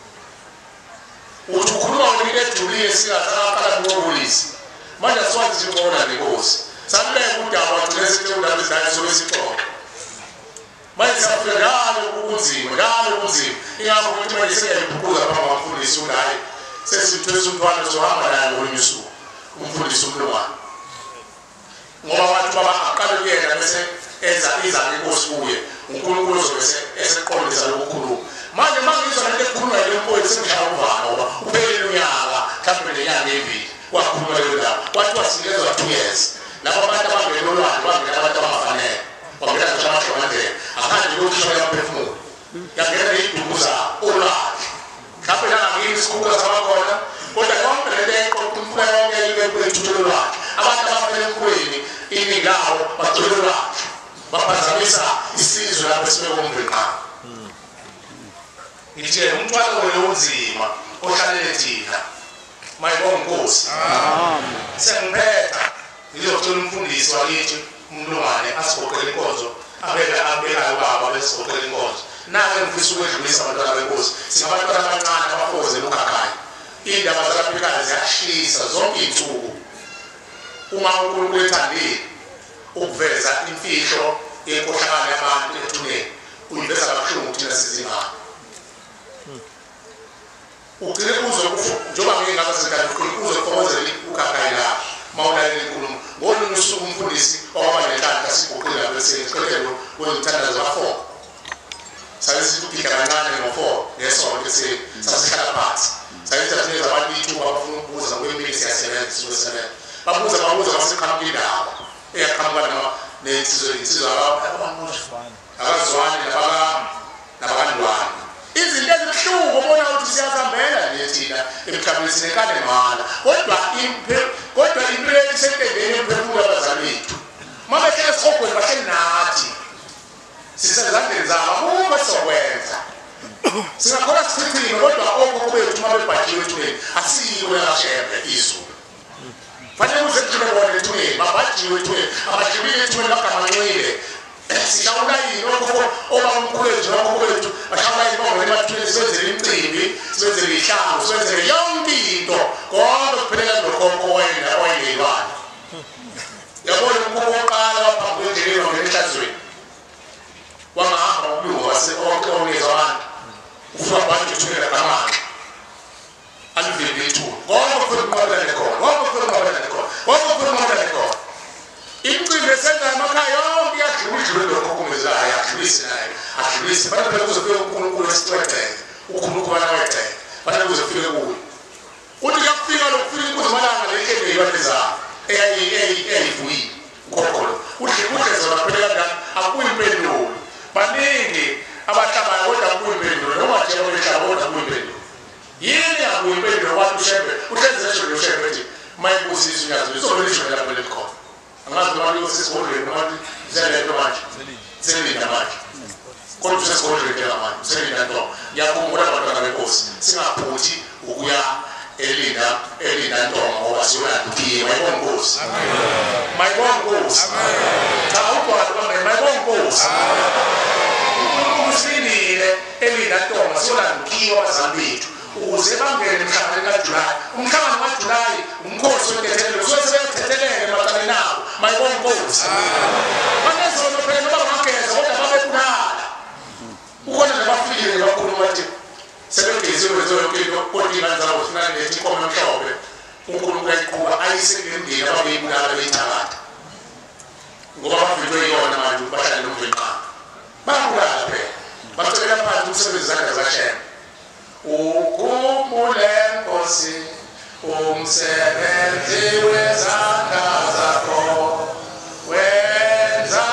uthi ukhuluma ngemini ejulile singazaqala kunqobulisi manje asiwazi nje ngona nenkosi saluleka udaba wagcina sithi undaba ezidayo sobe sixoxe manje siyafika njalo ubunzima ingakho ukuthi manje sengiyayiphuquza phambi kwamfundisi unaye sesithwesa umntwana sohamba naye ngolunye usuku umfundisi umlungane ngoba wathi baba aqale kuyena bese enza izakhe inkosi kuye uNkulunkulu uzobe eseqondisa lokukhuluma manje mangizwa lento ekhulunywa yile nkosi sengishaya uvalo ngoba uphelile unyaka mhlawumbe nenyanga evile wakhuluma leyo ndaba wathiwa sinezwa 2 years laba abantu abangena olwandle bangena abantu abangafanele bangena ngisho amahlomandlela akhange lokusho yamphefumulo yangena ney'dumbu zabo olwandle mhlawumbe nangakini isikhukula sabakhona kodwa yonke lento eqoqumfula yonke ithuthelo lwakhe abantu abafela emkhweni iningi labo bagcwele olwandle baphazamisa isizwe lapho esibekomvenqa ngithe umthwalo wonzima ohlalele thina mayibonga inkosi sengiphetha ngizocela umfundisi wakithi umlungane asigoqele inkonzo abekayo baba besigoqele inkonzo nawe ngifisa ukwedlulisa abantwana benkosi singabantwana abancane abafoze lukhakhaya iy'ndaba zalaphekayo ziyashisa zonke iy'nsuku uma uNkulunkulu ethandile ukuveza imfihlo yenkohlakalo yabantu ethuneni uyiveza kabuhlungu thina sizingane ugcine njengoba ngeke ngabe sekade uzokhomozela ukhakayila mawulalela inkulumo ngolunye usuku umfundisi owaba nenhlanhla siguqula bese iqelelo kwezithandazo ka4 sayisithi ukupika kancane ngo4 ngesonto sasihlala phansi sayithatha neza abantu ithuba abafuna ukubuza kwemini siyasebenza sizosebenza babuza baseqhamuka indawo eyaqhamuka nensizwa abazwane nabakandwane izinto ezibuhlungu ubona ukuthi siyazihambela nje thina emhlabeni sinekane mala kodwa impilo esetendeni emphefumulo abazali bethu uma bethe esihogweni bahle nathi sisezandleni zabo akukho esizokwenza singakhona sichithime kodwa okhokho bethu uma bebhajiwe ethuneni asiyiko yakashembe izulu fanele uze kuthine bona ethuneni babhajiwe ethuneni abajibile ethuneni bagamanxile sishawula yini okhokho obamkhulu wethu nokhokho bethu bashawula yini bangena emathuneni sibenzele imicimbi sibenzele ihlangu sibenzele yonke into konke kuphelela nokhokho wayeleyibani yabona umkhokho woqala waphambi kwendlela wangena enhlazweni wangahamba ukulunga waseoneza abantu ufuna abantu ethunela kamanje alivele ithuba konke kufuna ukunqabelana khona imicimbi esenza emakhaya yonke iyadlula lokhokomezayo adlulise naye adlulise fanele kuzofika uNkulunkulu esicweceke uNkulunkulu banaweceke fanele kuzofika kuye uthi kuyafika lokufika kuzimalanga lenkende yibanezana eyayivuyile ukhokholo udle zona phela kanjani akuyimpendulo baningi abahlabayo kodwa akuyimpendulo noma nje obehlaba kodwa akuyimpendulo yini akuyimpendulo wathi ushembe uhlenzesho loshembe ethi mayibusisa unyazo izobelishwe lapho lekhona angazi abantu yosesikolweni abantu zelento manje selinda manje kodwa usesikolweni manje selinda nto yakhumbula abantwana benkosi singaphuthi ukuya elinda ntonga ngoba siyolandukiye mayibona inkosi mayibona inkosi cha ubhalo mayibona inkosi usinile elinda ntonga siyolandukiye abazali bethu ukuze bangene emhlabeni kaJulayi umhlangano kaJulayi umkhosi wethethelelo sosebethethelele emaqaleni nabo mayibona inkosi banezona phela noba bangageza kodwa babebulala ukona nabafikile bakhuluma bathi sebegeziwe zonke into kodwa ingane zabo zifuna nethi inkomo emhlophe uNkulunkulu ayiqhuba ayise endini ababeyibulala beyithakatha ngoba bafikwe yona manje bahlale nomvenqana babulala phela bacela phansi umsebenzi zakhe zashema ukhumbule Nkosi umsebenzi wezandla zakho wenza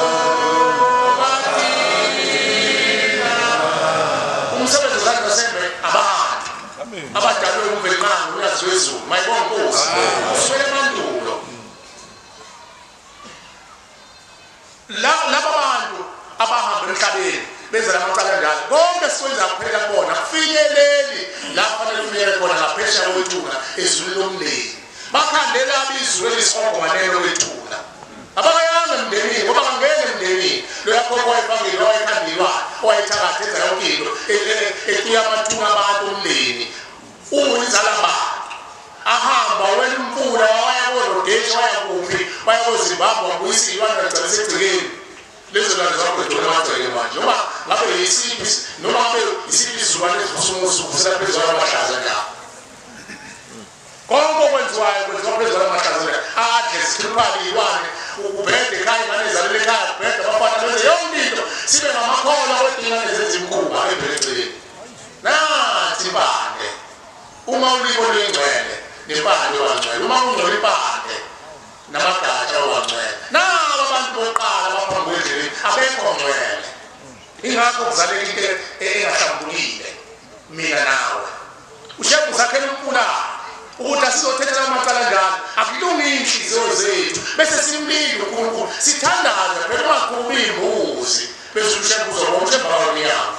nobathina umsebenzi wezandla sembe abantu abadalwe umvenqana uyazi wezulu mayibona Nkosi uswele mandulo laba bantu abahamba emhlabeni benza lamacala njalo konke sikwenza kuphela kubona kufinyeleli lapho fanele kufinyele khona ngaphesheya kwethuna ezulwini lomndeni bakhandela abizulu elisogwanelo kwethuna abakayanga emndenini ngoba bangene emndenini loyakhokho wayefangile wayekhandilwayo owayethakatha enza yonke into etuya amathuna abantu omndeni uyinzala bantu ahamba wena umfula wayakoRhodesia wayakuphi wayakoZimbabwe wabuyisa iy'lwane agcwalisa egcekeni lezo lwane zakho ethuna amagceke manje noma ngabe yisiphi noma ngabe isiphi izilwane ezivusela phezulu amahlaza njalo konke okwenziwayo kwenziwa phezulu amahlaza njalo adle zikhuluphale iy'lwane ubhede ekhaya ingane ezalele ekhaya ubhede abafana benze yonke into sibe ngamakhola kodwa ingane zenza imikhuba ebheleceni nathi impande uma ulibo luyingcwele nempande wangcwele uma ungcwele impande namagatsha wangcwele nabo abantu bokuqala abaphambi kwendleleni abekho ngcwele ingakho kuzaleka into engahlambulukile mina nawe ushebe uzakhela umfulana ukuthi asizothethela amacala njalo akulungi iy'nhliziyo zethu bese simlinde uNkulunkulu sithandaze phela ungakhulumi imbuzi bese ushebe uzobona ushebe awunyanga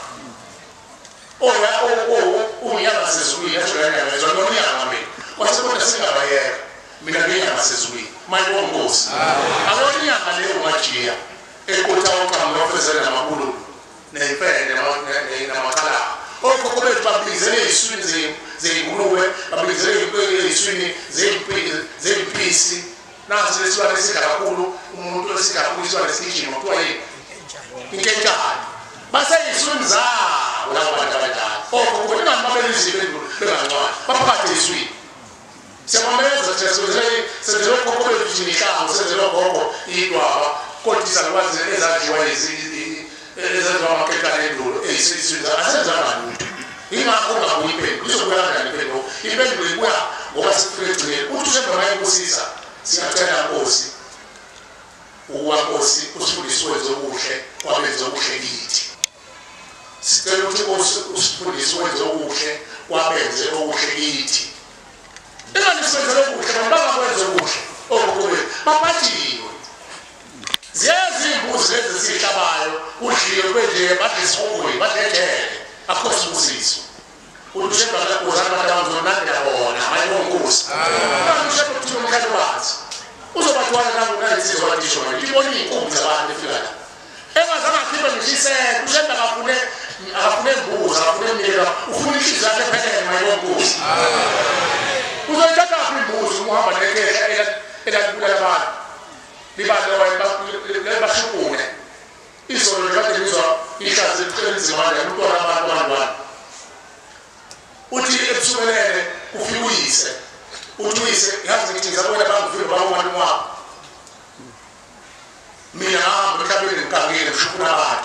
unyanga sezulwini yashulanyanga ezwa nonyanga mina kwase kodwa singabayeka mina nginyanga sezulwini mayibona Nkosi akuyona inyanga leyo ungajiya ekutha oqhamuka ofezela namabululu nempende namakhala okhokho bethu babizele ey'swini zey'ngulube babizele ey'swini zey'mpisi nansi lesilwane esidla kakhulu umuntu esidla kakhulu isilwane esigijima kuthiwa yini inketshane basey'swini zabo labo bantu abadala okhokho ingani babelizwe bengancwadi baphakathi eswini siyamameza senzelwe khokho bethu imihlango senzelwe khokho idwaba kodwa izalukwazi ezaziwa ezenziwa amakekane endulo eyisizwe asenzanga lutho ingakho ungabuyi impendulo izobuya kanjani impendulo impendulo ibuya ngoba sikufike egcineni uthi ushembe mayekosisa siyacela Nkosi ukuba Nkosi usifundise wenze okuhle wabenze okuhle kithi sicela ukuthi Nkosi usifundise wenze okuhle wabenze okuhle kithi ingani senzele okuhle bangakwenze okuhle okukhulu baphathiwe ziyazi imbuzi lezi sihlabayo udliwe kwenje bathi sikuwe badedele akho sibusiso uthemba uzana abantu nandela bona hayi wonkosi ushaka ukuthi umkhalo bathi uzobathwala nangu nalisizo watisho manje ibona inkumbi zabantu efika la engazange akhiphe ngisiseke ushaka akafune imbuzi akafune imnyela ufuna isizwe yakhe phelele hayi wonkosi uzoyithatha imbuzi umuhamba nekehla elakubulala abantu libalo lebashukune izolo lekade bizwa ihlazi elizimanje umntwana abantu uthi ebusukelele ufike uyise uthi uyise yazi ngithi ngizabona bangivile bawomantu wabo mina ngihamba emhlabeni ngikangile ngishukuna abantu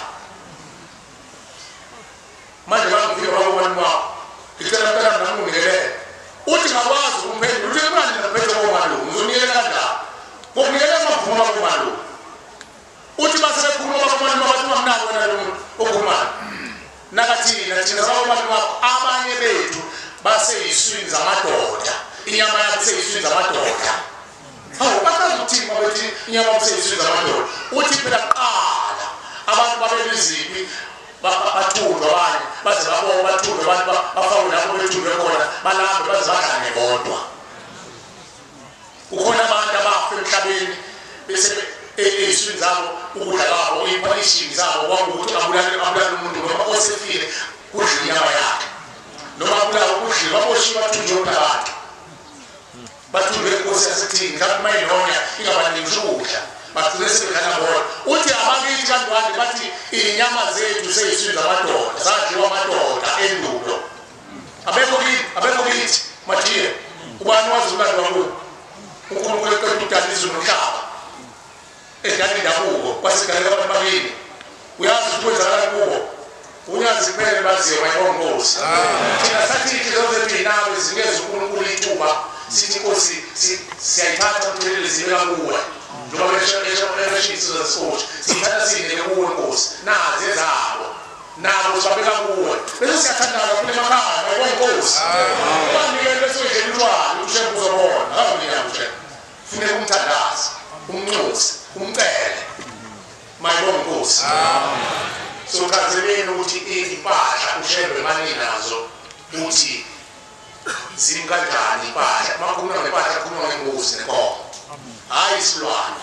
manje bangivile bawomantu wabo ngicela ntana namungelele uthi ngakwazi umphendula uthi imali ngaphethe komalu uzonikela kanjani ngokunikela amavumo komalu uthi basekhuluma bakomalu bathi ungamnako wena lo muntu okhulumayo nakathina thina bakomalu wakho abanye bethu baseyiswini zamadoda inyama yabo seyiswini zamadoda hawu bakazuthini babethi inyama yabo seyiswini zamadoda uthi phela qala abantu babeliziphi bathundwa abanye baze babo bathundwa abantu bafawule lapho bethundwe khona balambe baze bagane bodwa ukhona abantu abafa emhlabeni bese eyiswini zabo ukudla kwabo iphalishingi zabo kwakuthi abulala umuntu noma osefile kudla inyama yakhe noma abulala ukudla baboshiwe bathunjwe abantu bathundwe inkosi yasethini ngathi mayilonya ingabaningi ukudla bathule sebedlala bona uthi abakithi kanjani bathi inyama zethu seyiswini zamadoda zadliwa amadoda endulo abekho kithi mathiye ubani wazi umlando wakho uNkulunkulu ekudala izulu nomhlaba edala indabuko kwasigalela abantu bakini uyazi ukwenzakala kubo unyazi kuphela baziyo mayongosi thina sathi izoze nawe zingeze uNkulunkulu ithuba sithi Nkosi siyayithatha umthelele zibeka kuwe njengoba besho zasotsha sithatha sine kuwe Nkosi nazi ezabo nabo sabeka kuwe bese siyathandana kule makhaya mayongosi banikele bese udlelwane ushebu uzobona awunyanga funeka umthandazi umnxusi umcele mayongosi so kanzeleni ukuthi impahla ushebe manje nazo uthi zimkanjani impahla makhuluma ngempahla khuluma ngembuzi nenkomo hayi isilwane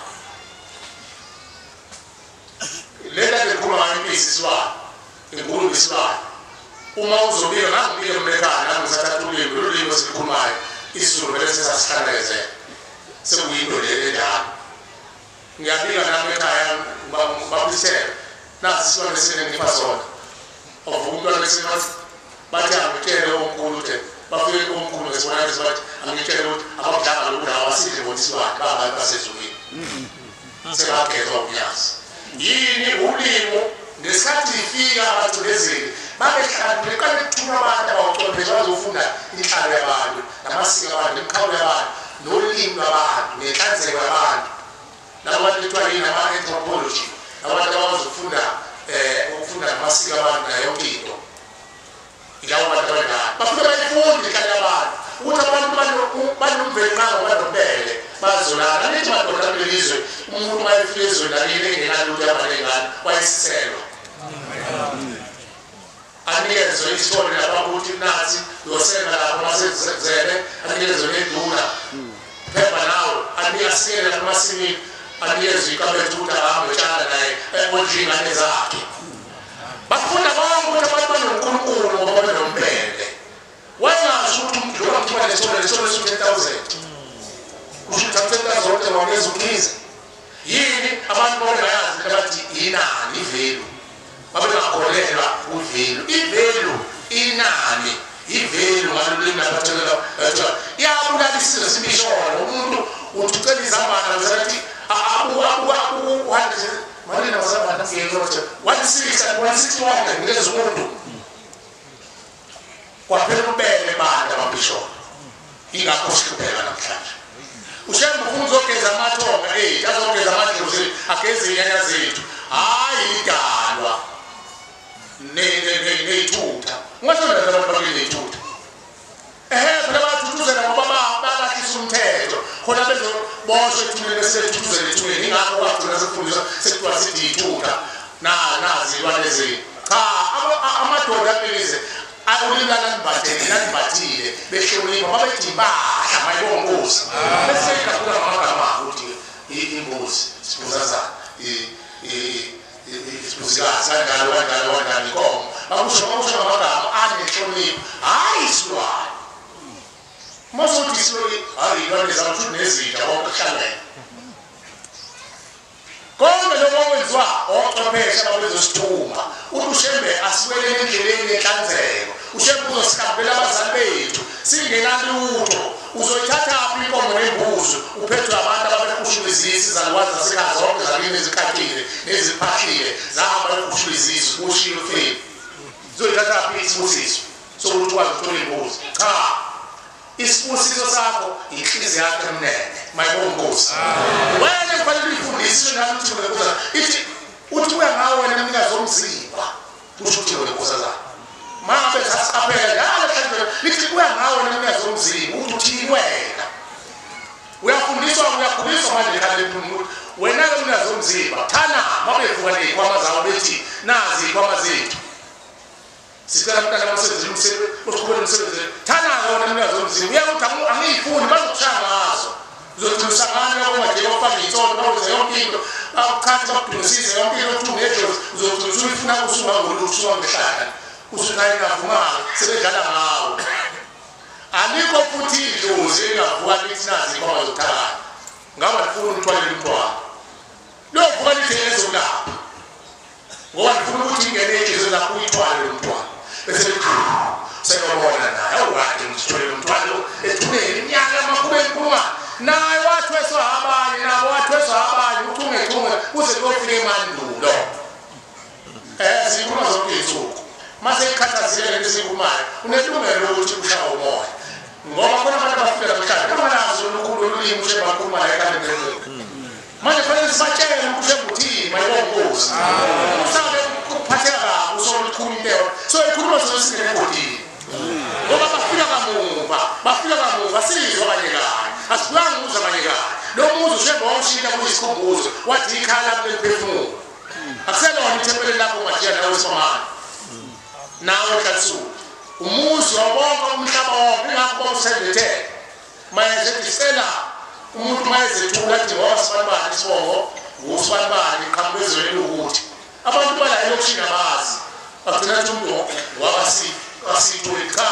leta bekhuluma ngempisi isilwane inkulu isilwane uma uzobika ngakubika emekana ngisathatha ulimi esikhulumayo isizulu vele sesasihlangeze sekuyinto le endala ngiyabika nami ekhaya babisele nasi isilwane sinengifa sona ovumntwana besinathi bathi angitshele omkhulu ukuthi bafike omkhulu ngesibonakala esibathi angitshele ukuthi abakudlanga lokudla abasidle bona isilwane bangabantu basezulwini sebagezwa umnyazi yini ulimo ngesikhathi ifika abacindezeli babehlala kale kuthuma abantu abawuchwepheshe bazofunda inhlalo yabantu namasiko abantu nemkhawulo yabantu nolimi lwabantu nenhlanzeko yabantu nabantu bethiwa yini ama-anthropology abantu abazofunda ukufunda amasiko abantu nayo yonke into ilawo bantu abadala bafuna bayifunde inhlalo yabantu ukuthi abantu banomvenqanga banobele bazolana nithi madoda kulelizwe umuntu wayefika ezweni lakini engenalutho yabalengane wayesiselwa anikezwe isithole lapha ukuthi nathi yosena lapho masezele anikezwe neduna phepha nawe anikezwe lapha masimini anikezwe ikabethu ukuthi ahambe tshala naye ondlingane zakhe bafunda bonke ukuthi abantu banonkulunkulu ngoba banombele wayengasho ukuthi umuntu loba kuthiwa lesithole sithi 10,000 kusho ukuthi 10,000 wangeza ukhize yini abantu babengayazi ukuthi yinani ivelu babengakholelwa uvelu ivelu inani ivelu ngalolimi laphathela yabulala isizwe simishona umuntu uthukela izambana uzathi Marina wazabana ngiyelotha 161 ngeze umuntu kwaphela ubele banda babishona ingakho sikhupela namhlanje ushemba ufuna uzogeza amathonga azogeza amadlozi ageze inyanya zethu hayi idalwa neyithutha ungasho nje abantu bakineyithutha phela bathuthuzela ngoba balahlisa umthetho khona bezoboshwe ethuneni sethuthuzela ethuneni ingakho kwagcina sekufundiswa sekuthiwa sithi yithutha nazi ilwane zethu cha amadoda apelize nanimbathile behlonipha babethi impahla mayibongozi bese kakhulu amagama ukuthi imbuzi sibuzazana isibuzikazi kanjalo inkomo bakusho amagama anenhlonipho hayi isilwane mosuthi isilwane hayi ilwane zakuthi nezitha okuhlangene konke lokho kwenziwa ochwepheshe abezosithuma ushembe asiwele endleleni yenhlanzeko ushembe uzosikambela abazali bethu singenalutho uzoyithathaphi inkomo nembuzi uphethwe abantu ababekushulizisi zalwazi zasekhaya zonke zakini ezikhathile neziphahlile zahamba bekushulizisi kushiyo feni uzoyithathaphi isibusiso sokuthi wazi uthola imbuzi cha isibusiso sakho inhliziyo yakho emnene mayibongozi wena kufanele uyifundiswe nakuthi ngokuza ithi uthi kuya ngawe wena mnikazi womzimba kusho ukuthi ngokuza zakho mabe sasaphela njalo kanjalo lithi kuya ngawe wena mnikazi womzimba uthi uthini wena uyafundiswa uyakhuliswa manje ekhaya umuntu wena ke mnikazi womzimba thana mabevuka nezikhwama zawo bethi nazi izikhwama zethu sicela mntana basebenze umsebenzi thana wona mnikazi womzimba uyakuthi angiyifuni bazokushaya ngazo uzothusangana komanje bafaka itsolo bawenze yonke into akukhathi bakudungisise yonke into othungedlozi uzothi uyifuna kusuka ngolusuka ngehlala usunayo ngavumanga sebedlala ngawo alikho futhi idlozi engavuka lithi nazi ikhoma zokuthakala ngaba lifuna umthwalele umntwana lovuka lithi ezolapha ngoba lifuna ukuthi ingene ejezweni lakho uyithwale umntwana bese likhulu sayobona naye awukade ngithwele umntwana ethuneni iminyaka amakhulu enkulungwane naye wathweswa abanye nabo wathweswa abanye uchungechunge kuze kuyofika emandulo zikhuluma zonke izinsuku mase ikhathazile lesikhulumayo unelungelo lokuthi ushawe umoya ngoba khona abantu abafika namhlanje abanazo olukhulu olulimi ushebakhuluma la ekhaya manje fanele sibatshele ukuthi uthini mayibongozi usabe ukuphatheka kabi usolukhulu into so ikhuluma sesingene egodini ngoba bafika kamuva sizwa kanye kanye asikwanga ukuza kanye kanye lo muzi ushemba wawushintsha kuyisikhumbuzo wathi ikhala leliphefumulo akuselona ithempeli lakho ungajiya nawe somana nawe kalisuku umuzi wabonke umhlaba wonke ingakho bawusendethele mayezethi sicela umuntu mayezethula athi ngoba sibanibani isibongo ngusibanibani iqhamubezweni ukuthi abantu bala elokishini abazi bagcina ukuthi umuntu wasithule cha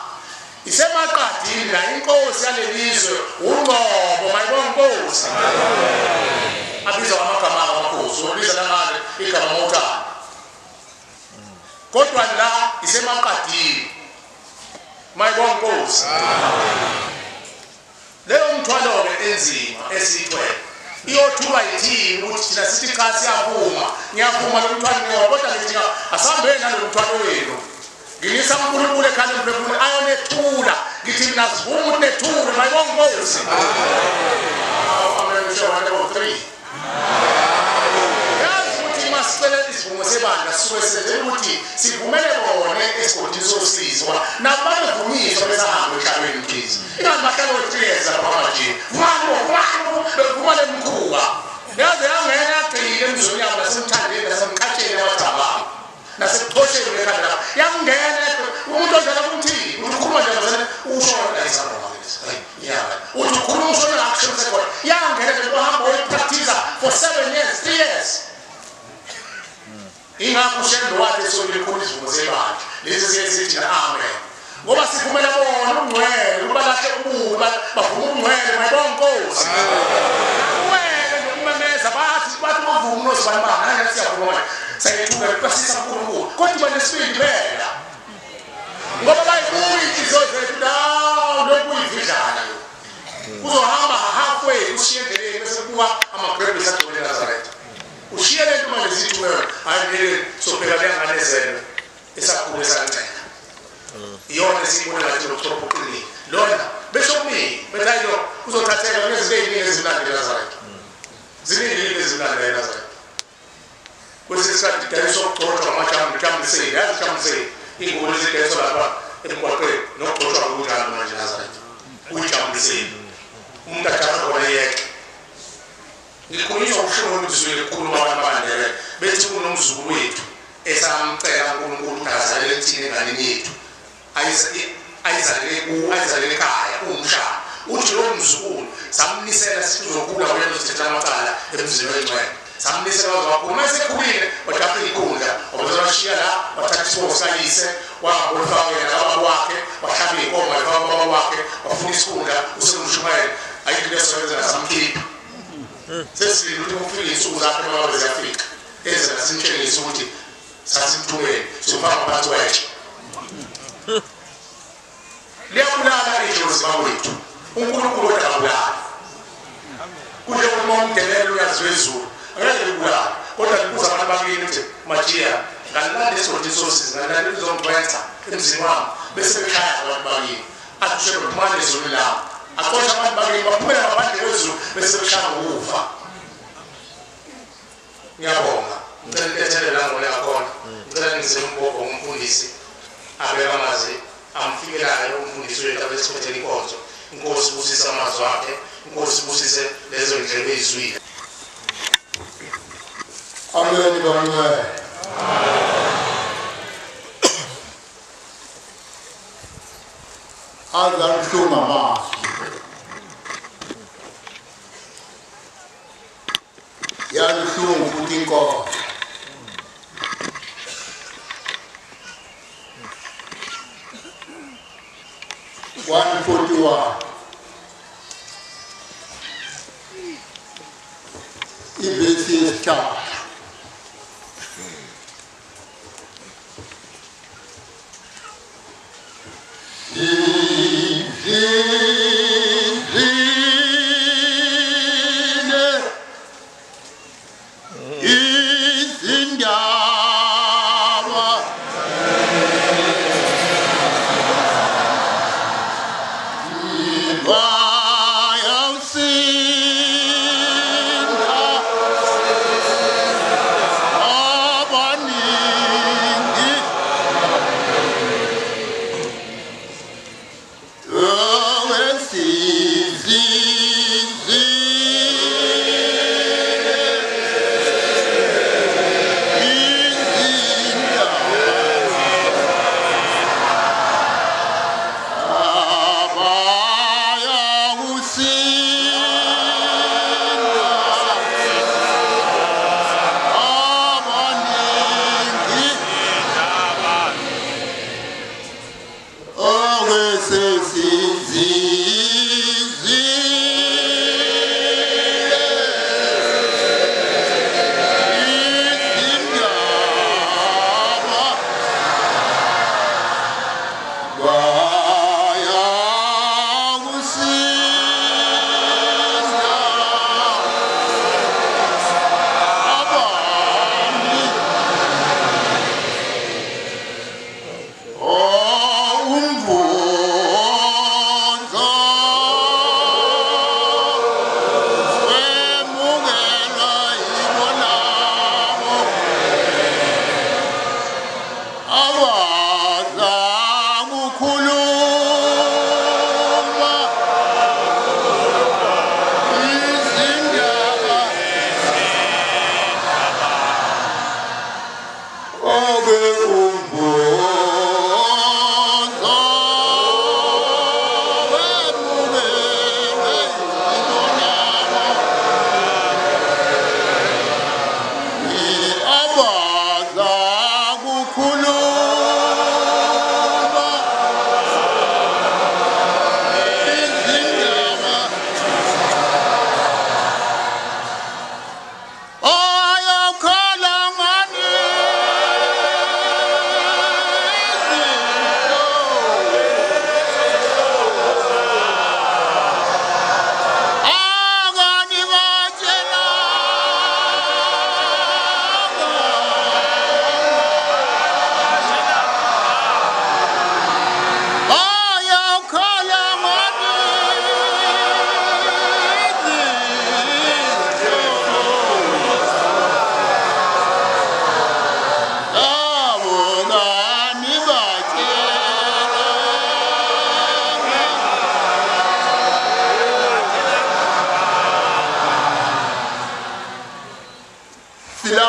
isemaqadini la inkosi yalelizwe ungqobo mayibonkosi abiza amagama amakhosi ubiza nangale igama motana kodwa la isemaqadini mayibonkosi leyo mthwalo ke enzima esithwele iyothulwa yithini ukuthi thina sithi cha siyavuma ngiyavuma lo mthwalo ngoba kodwa ngithi asambeni nalo mthwalo wenu ngilisa uNkulunkulu ekhaya emphefumulweni ayonethula ngithi mina sivuma ukuthi nethule mayibonkosi amen shawala ngo 3 yazi masicela isivumo sebandla sisuke senze ukuthi sivumele bona esigodini sosizo nabantu bevumiswa besahamba emhlabeni mkhizi ingabahlalo wetreza phamathi mamo bevuma lemkhuba yaze yangena agcile emzweni yabo nasemthandeni nasemkhatsheni abadaba nasekuxhosheni ekhanda yangena umuntu odlala ukuthi ukhuluma nje ngazana ushona isaboma yeah uthi ukhuluma ushona akushonise khona yangena nje uhamba uyipractice for 7 years 3 years ingakho ushembe wathi sonke ikhona izivumo zebandla lezi siyethi amen ngoba sivumela bona ungcwele ukuba lahle ububa bavuma ungcwele mayibonkosi ungcwele nokumemeza bathi bavuma unozibanibani nani siyavuma sayethuka kwasisa uNkulunkulu kodwa banesibindi phela ngoba bayibuyi inhliziyo zethu la lokuyivijana uzohamba halfway ushiye endleleni bese kuba amagrebhisi agcwele eNazaretha ushiye lento manje zithi wewe ayilele sophela leyanganezelo esakhulu esancela iyona esiyibona ngathi lokuthophokile lona bese kumini bethayilo uzothatheka ngezinto eziningi ezimnandi eNazaretha ziningi ezimnandi eNazaretha kwesikhathi dayiso ukugcotshwa amajambiseli yazi ijambiseli ingoma ezidayiso lapha emgwaqeni nokugcotshwa kunjalo manje eNazaretha uyijambiseli umuntu ajaha khona yeke ngikhulunyiswa ubuhlungu obuzwile kukhuluma abantu abandele bethi kunomzukulu wethu esamcela uNkulunkulu ukuthi azalele thina enganeni yethu ayizalele ekhaya umshana uthi lo mzukulu samnisela sizokhula kwelo sithetha amacala emzini wengcwele samnisela wazokhuluma esekhulile wathatha inkundla wabazoshiya la wathatha isibongo sayise wabonfakela ababa wakhe wahlaba inkomo wafaka ababa wakhe wafuna isikhundla usemshumayela ayikulesoyenza nasamkhipha sesilile ukuthi kufike insuku zakhe noma ziyafika eze nasimtshengisa ukuthi sasimthumeni somfaka phansi kwetshe liyabulala idlozi bawethu uNkulunkulu kodwa akabulali kuje uma umdelele uyaziwe izulu angeke libulala kodwa libuza abantu bakini ukuthi majiya ngalanda isoti sources ngalanda izongwenza emzini wami bese bekhaya abantu bakini akusho kumane izulu lawo aqosha abantu bakini baphumela ngaphandle kwezulu bese beshaya ukufa ngiyabonga ngicela lethelele la ngone yakhona ngicela ngizembongo umfundisi abeka amazi amfikelayo umfundisi wethu abesiphethe inkonzo inkosi busisa amazwi akhe inkosi busise lezo ndlebe ezwile amen amen azamhlunga masi yalihlungu futhi inkosi ibesi yesithathu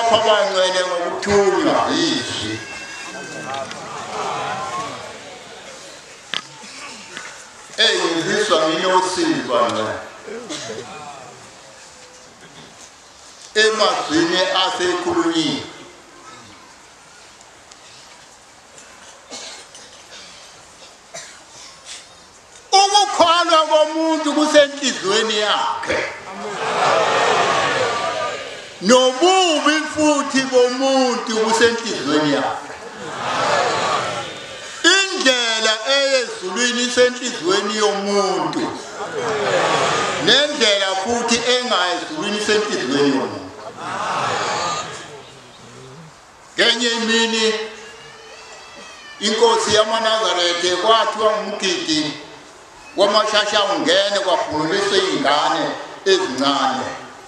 lapha bangcwele ngokuthunywa izwi. Ngiziswa nginosiva ngcwele emazwini asekhulunyiwe. Ukukholwa komuntu kusenhlizweni yakhe. Nobubi futhi bomuntu kusenhlizweni yakhe. Indlela eyezulwini isenhlizweni yomuntu. Nendlela futhi engayezulwini isenhlizweni yomuntu. Ngenye imini inkosi yamaNazaretha kwathiwa umgidi wamashasha ungene kwavunuliswa izingane ezincane.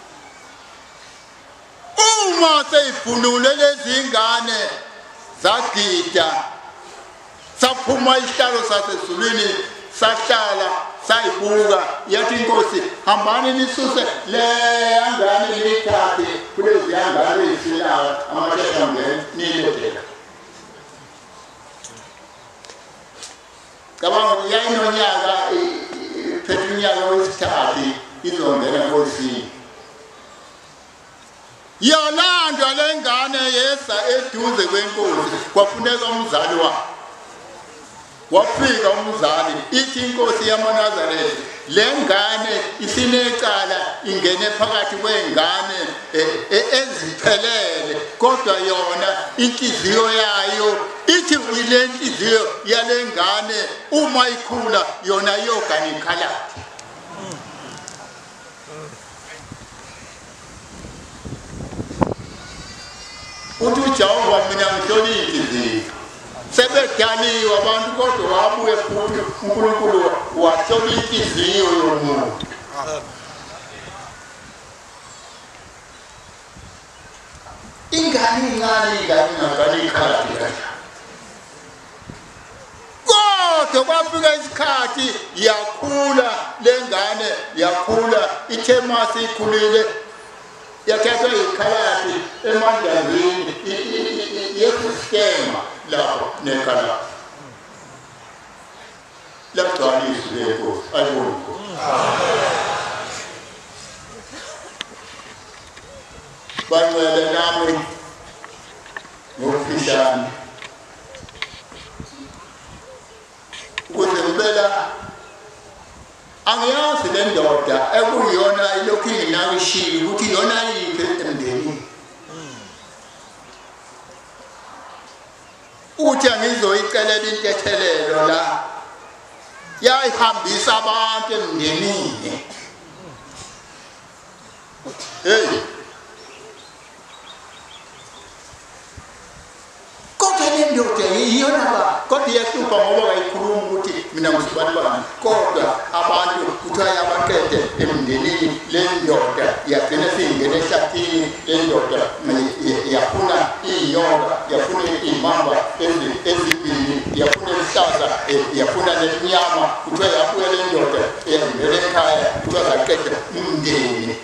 Uma seyivunule lezi ngane zagida saphuma isihlalo sasezulwini sahlala sayibuka yathi inkosi hambani nisuse le ngane lithathe kulezi ngane ezisilayo amashasha ungene nilethe. Kabanga yayinonyaka phethe unyaka wesithathu izongena nkosini. Yalandwa lengane yesa eduze kwenkosi kwafuneka umzali wakhe. Wafika umzali ithi inkosi yamaNazaretha lengane isinecala ingene phakathi kwengane eziphelele kodwa yona inhliziyo yayo ithi ile inhliziyo yalengane uma ikhula yona yogana ikhalati. Uthi uJehova mina ngihlonile inhliziyo. Sebedaliwe abantu kodwa wabuye futhi uNkulunkulu wahlola inhliziyo yomuntu. Ingane ingane ikhalati kanjani? Kodwa kwafika isikhathi yakhula lengane yakhula ithe mase ikhulile yathathwa ikhalati emandlazini yesistema lapho nekhalati. Lagcwaliswa lenkosi ayibona inkosi. Bangcwele nami ngokufishane ukuze ngibela angiyazi le ndoda ekuyiyona ilokhu inginakishile ukuthi yona yiphi emndenini. Uthi angizoyicelela intethelelo la yayihambisa abantu emndenini. Hey, kodwa le ndoda iyona ba kodwa iyahlupha ngoba kayikhuluma ukuthi mina ngisibanibani kodwa abantu kuthiwa yabaqede emndenini. Le ndoda yagcina seyingene ehlathini. Le ndoda yafuna iyonga yafuna imamba ezibili yafuna isihlaza yafuna nemnyama kuthiwa yabuya le ndoda yangena ekhaya kuthiwa zaqeda umndeni.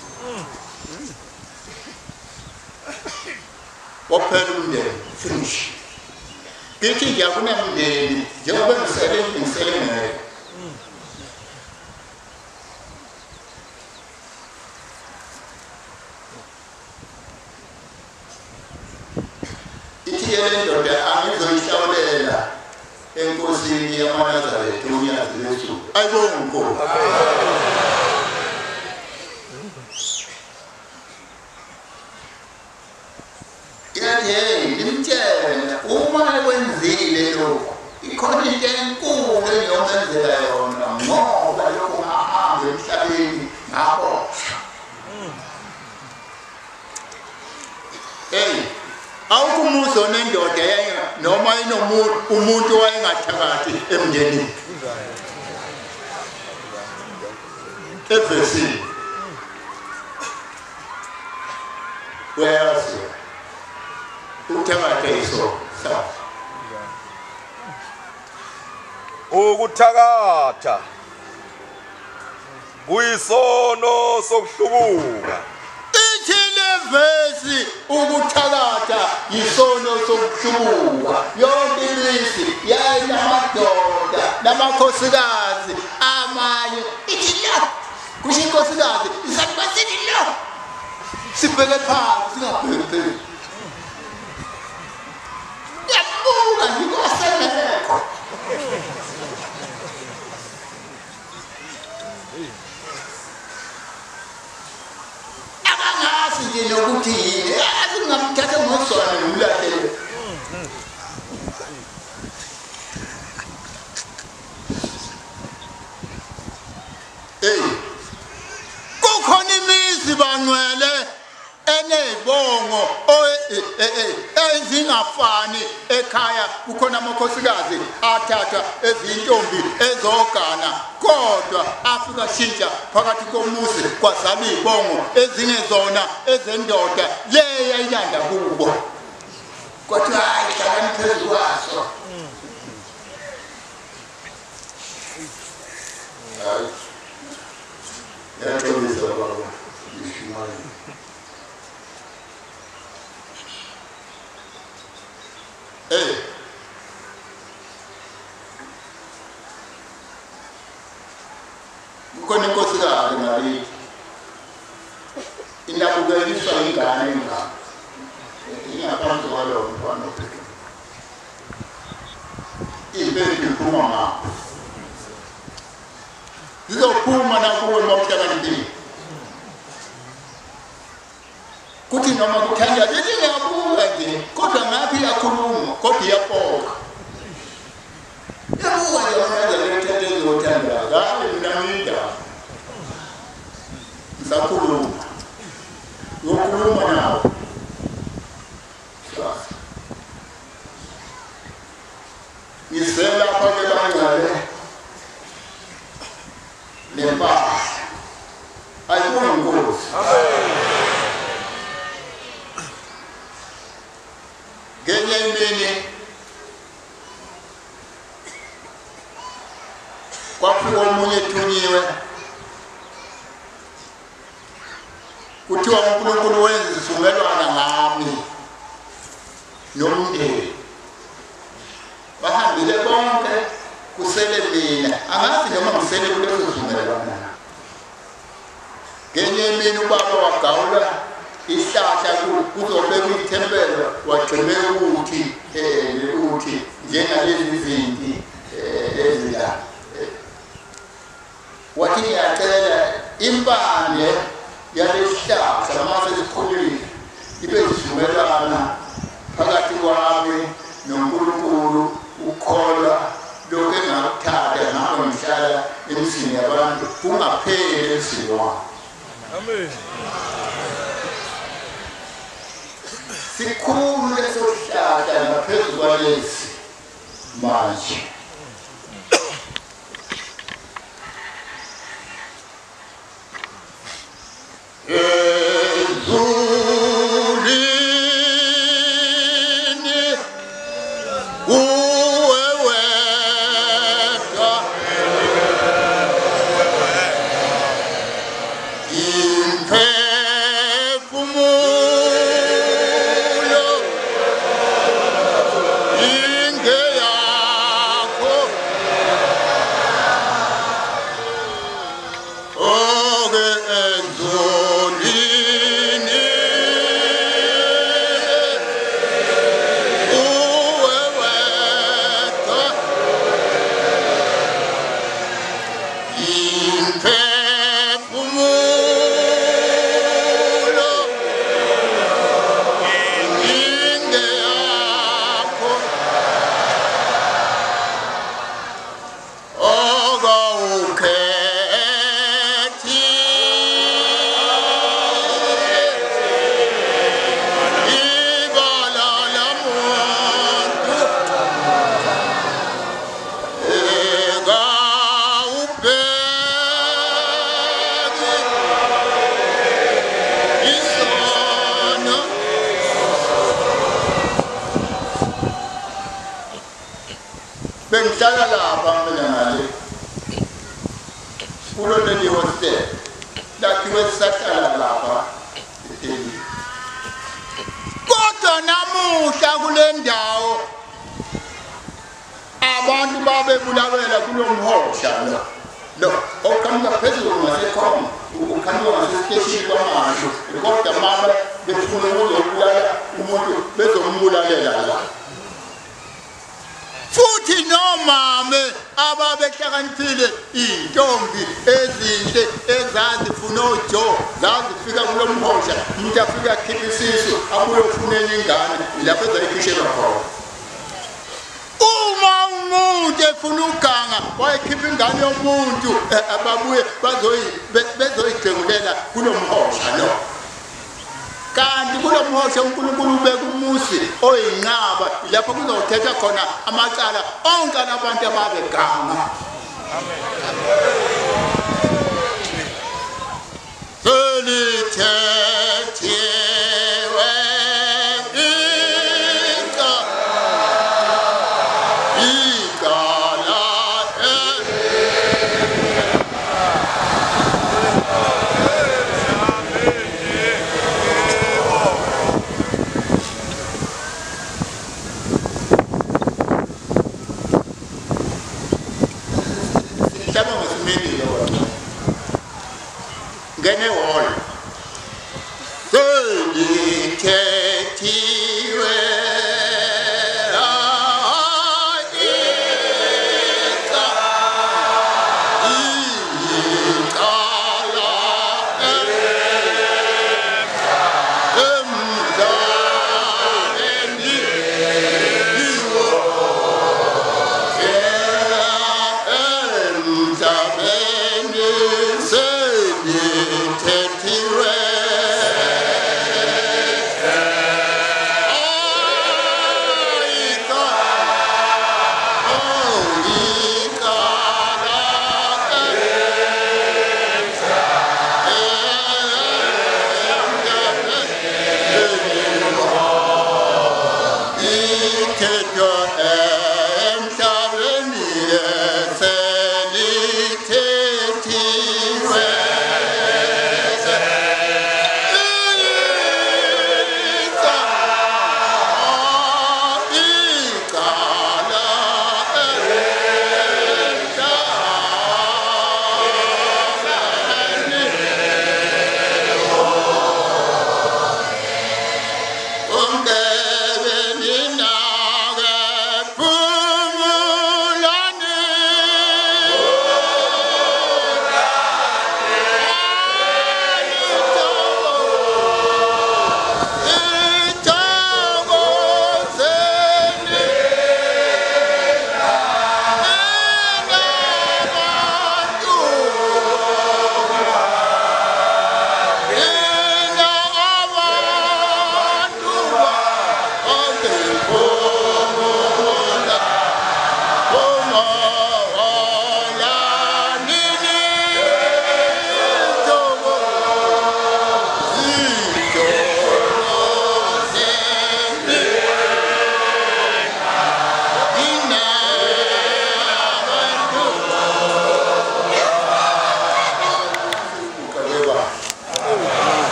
Waphela umndeni finish. Ngithi ngiyafuna umndeni njengoba ngisele ngayo. Ithi le ndoda angizoyihlawulela enkosini yamaNazaretha unyazi lwethu. Ayibonge inkosi. Yathi ngimtshele uma ekwenzile lokho ikhona into enkulu engiyomenzela yona ngoba lokho ngahamba emhlabeni ngaboshwa. Hey, awukumuso nendoda noma umuntu wayengathakathi emndenini. Everything. Whereas uthakathiso sawa. Ukuthakatha kuyisono sokuhlubuka. Ithi le ingavezi ukuthakatha yisono sokuhlubuka yonke ilizwi yayinamadoda namakhosikazi amanye ithi la kusho inkosikazi isathi basithi lo sibheke phansi singabheki phezulu yabuka ngikosenekho abangazi nje nokuthi yini asingamthatha ngosona nomlahlelo kukhona imizi bangcwele enezibongo ezingafani ekhaya kukhona amakhosikazi athatha ezintombi ezogana kodwa afika shintsha phakathi komuzi kwazala izibongo ezingezona ezendoda leya inyanda kubo kodwa hayi hlakani phezu kwaso yaxolisa baba ngishimane kukhona inkosikazi ngakithi inabukeliswa ingane engaka ingaphansi kwalowo mfana ophethe impembe iphuma ngapho zizophuma nakuwe mawuhlakaniphile kuthi noma kuthanda lithi ngiyabuka nje kodwa ngaphi yakhuluma kodwa iyapoka yabuka nje amandla lethethe ezothanda hayi mina ngiyindaba ngisakhuluma yokhuluma nawe ngiselapha ke bangcwele nempahla ayibona inkosi ngenye imini kwafika omunye ethunyiwe kuthiwa uNkulunkulu wenza isivumelwano ngami nomndeni bahambile bonke kusele mina angazi noma ngisele kuleso sivumelwano ngenye imini ubaba wagawula isihlahla kuzobekwa ithempelo wagcimela ukuthi njengalezi zinti ezila wathi ngiyacela impande yalesihlahla mase sikhulile ibe isivumelwano phakathi kwami noNkulunkulu ukholwa lokho engakuthatha ngakho ngihlala emzini yabantu kungapheli emzini amen sikhulu leso sihlahla ngaphezu kwalesi manje bengihlala lapha mina ngale kulo leli hostel lakhiwe sisahlala lapha eThekwini kodwa namuhla kule ndawo abantu babebulawela kulomhosha lo oqhamuka phezulu ngasekhoma uqhamuka ngasesiteshini kwamasho kodwa mama befuna ukuzobulala umuntu bezombulalela la futhi nomame ababehlakaniphile intombi ezinhle ezazifuna ujo zazifika kulomhosha umuntu afika akhipha isisu abuyofunela ingane lapho ezayikhishela khona uma umuntu efuna uganga wayikhipha ingane yomuntu ababuye bezoyigcengulela kulomhosha lo kanti kulomhosha uNkulunkulu ubeka umusi oyinqaba lapho kuzothetha khona amacala onke abantu ababeganga Gene wall.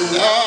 Allah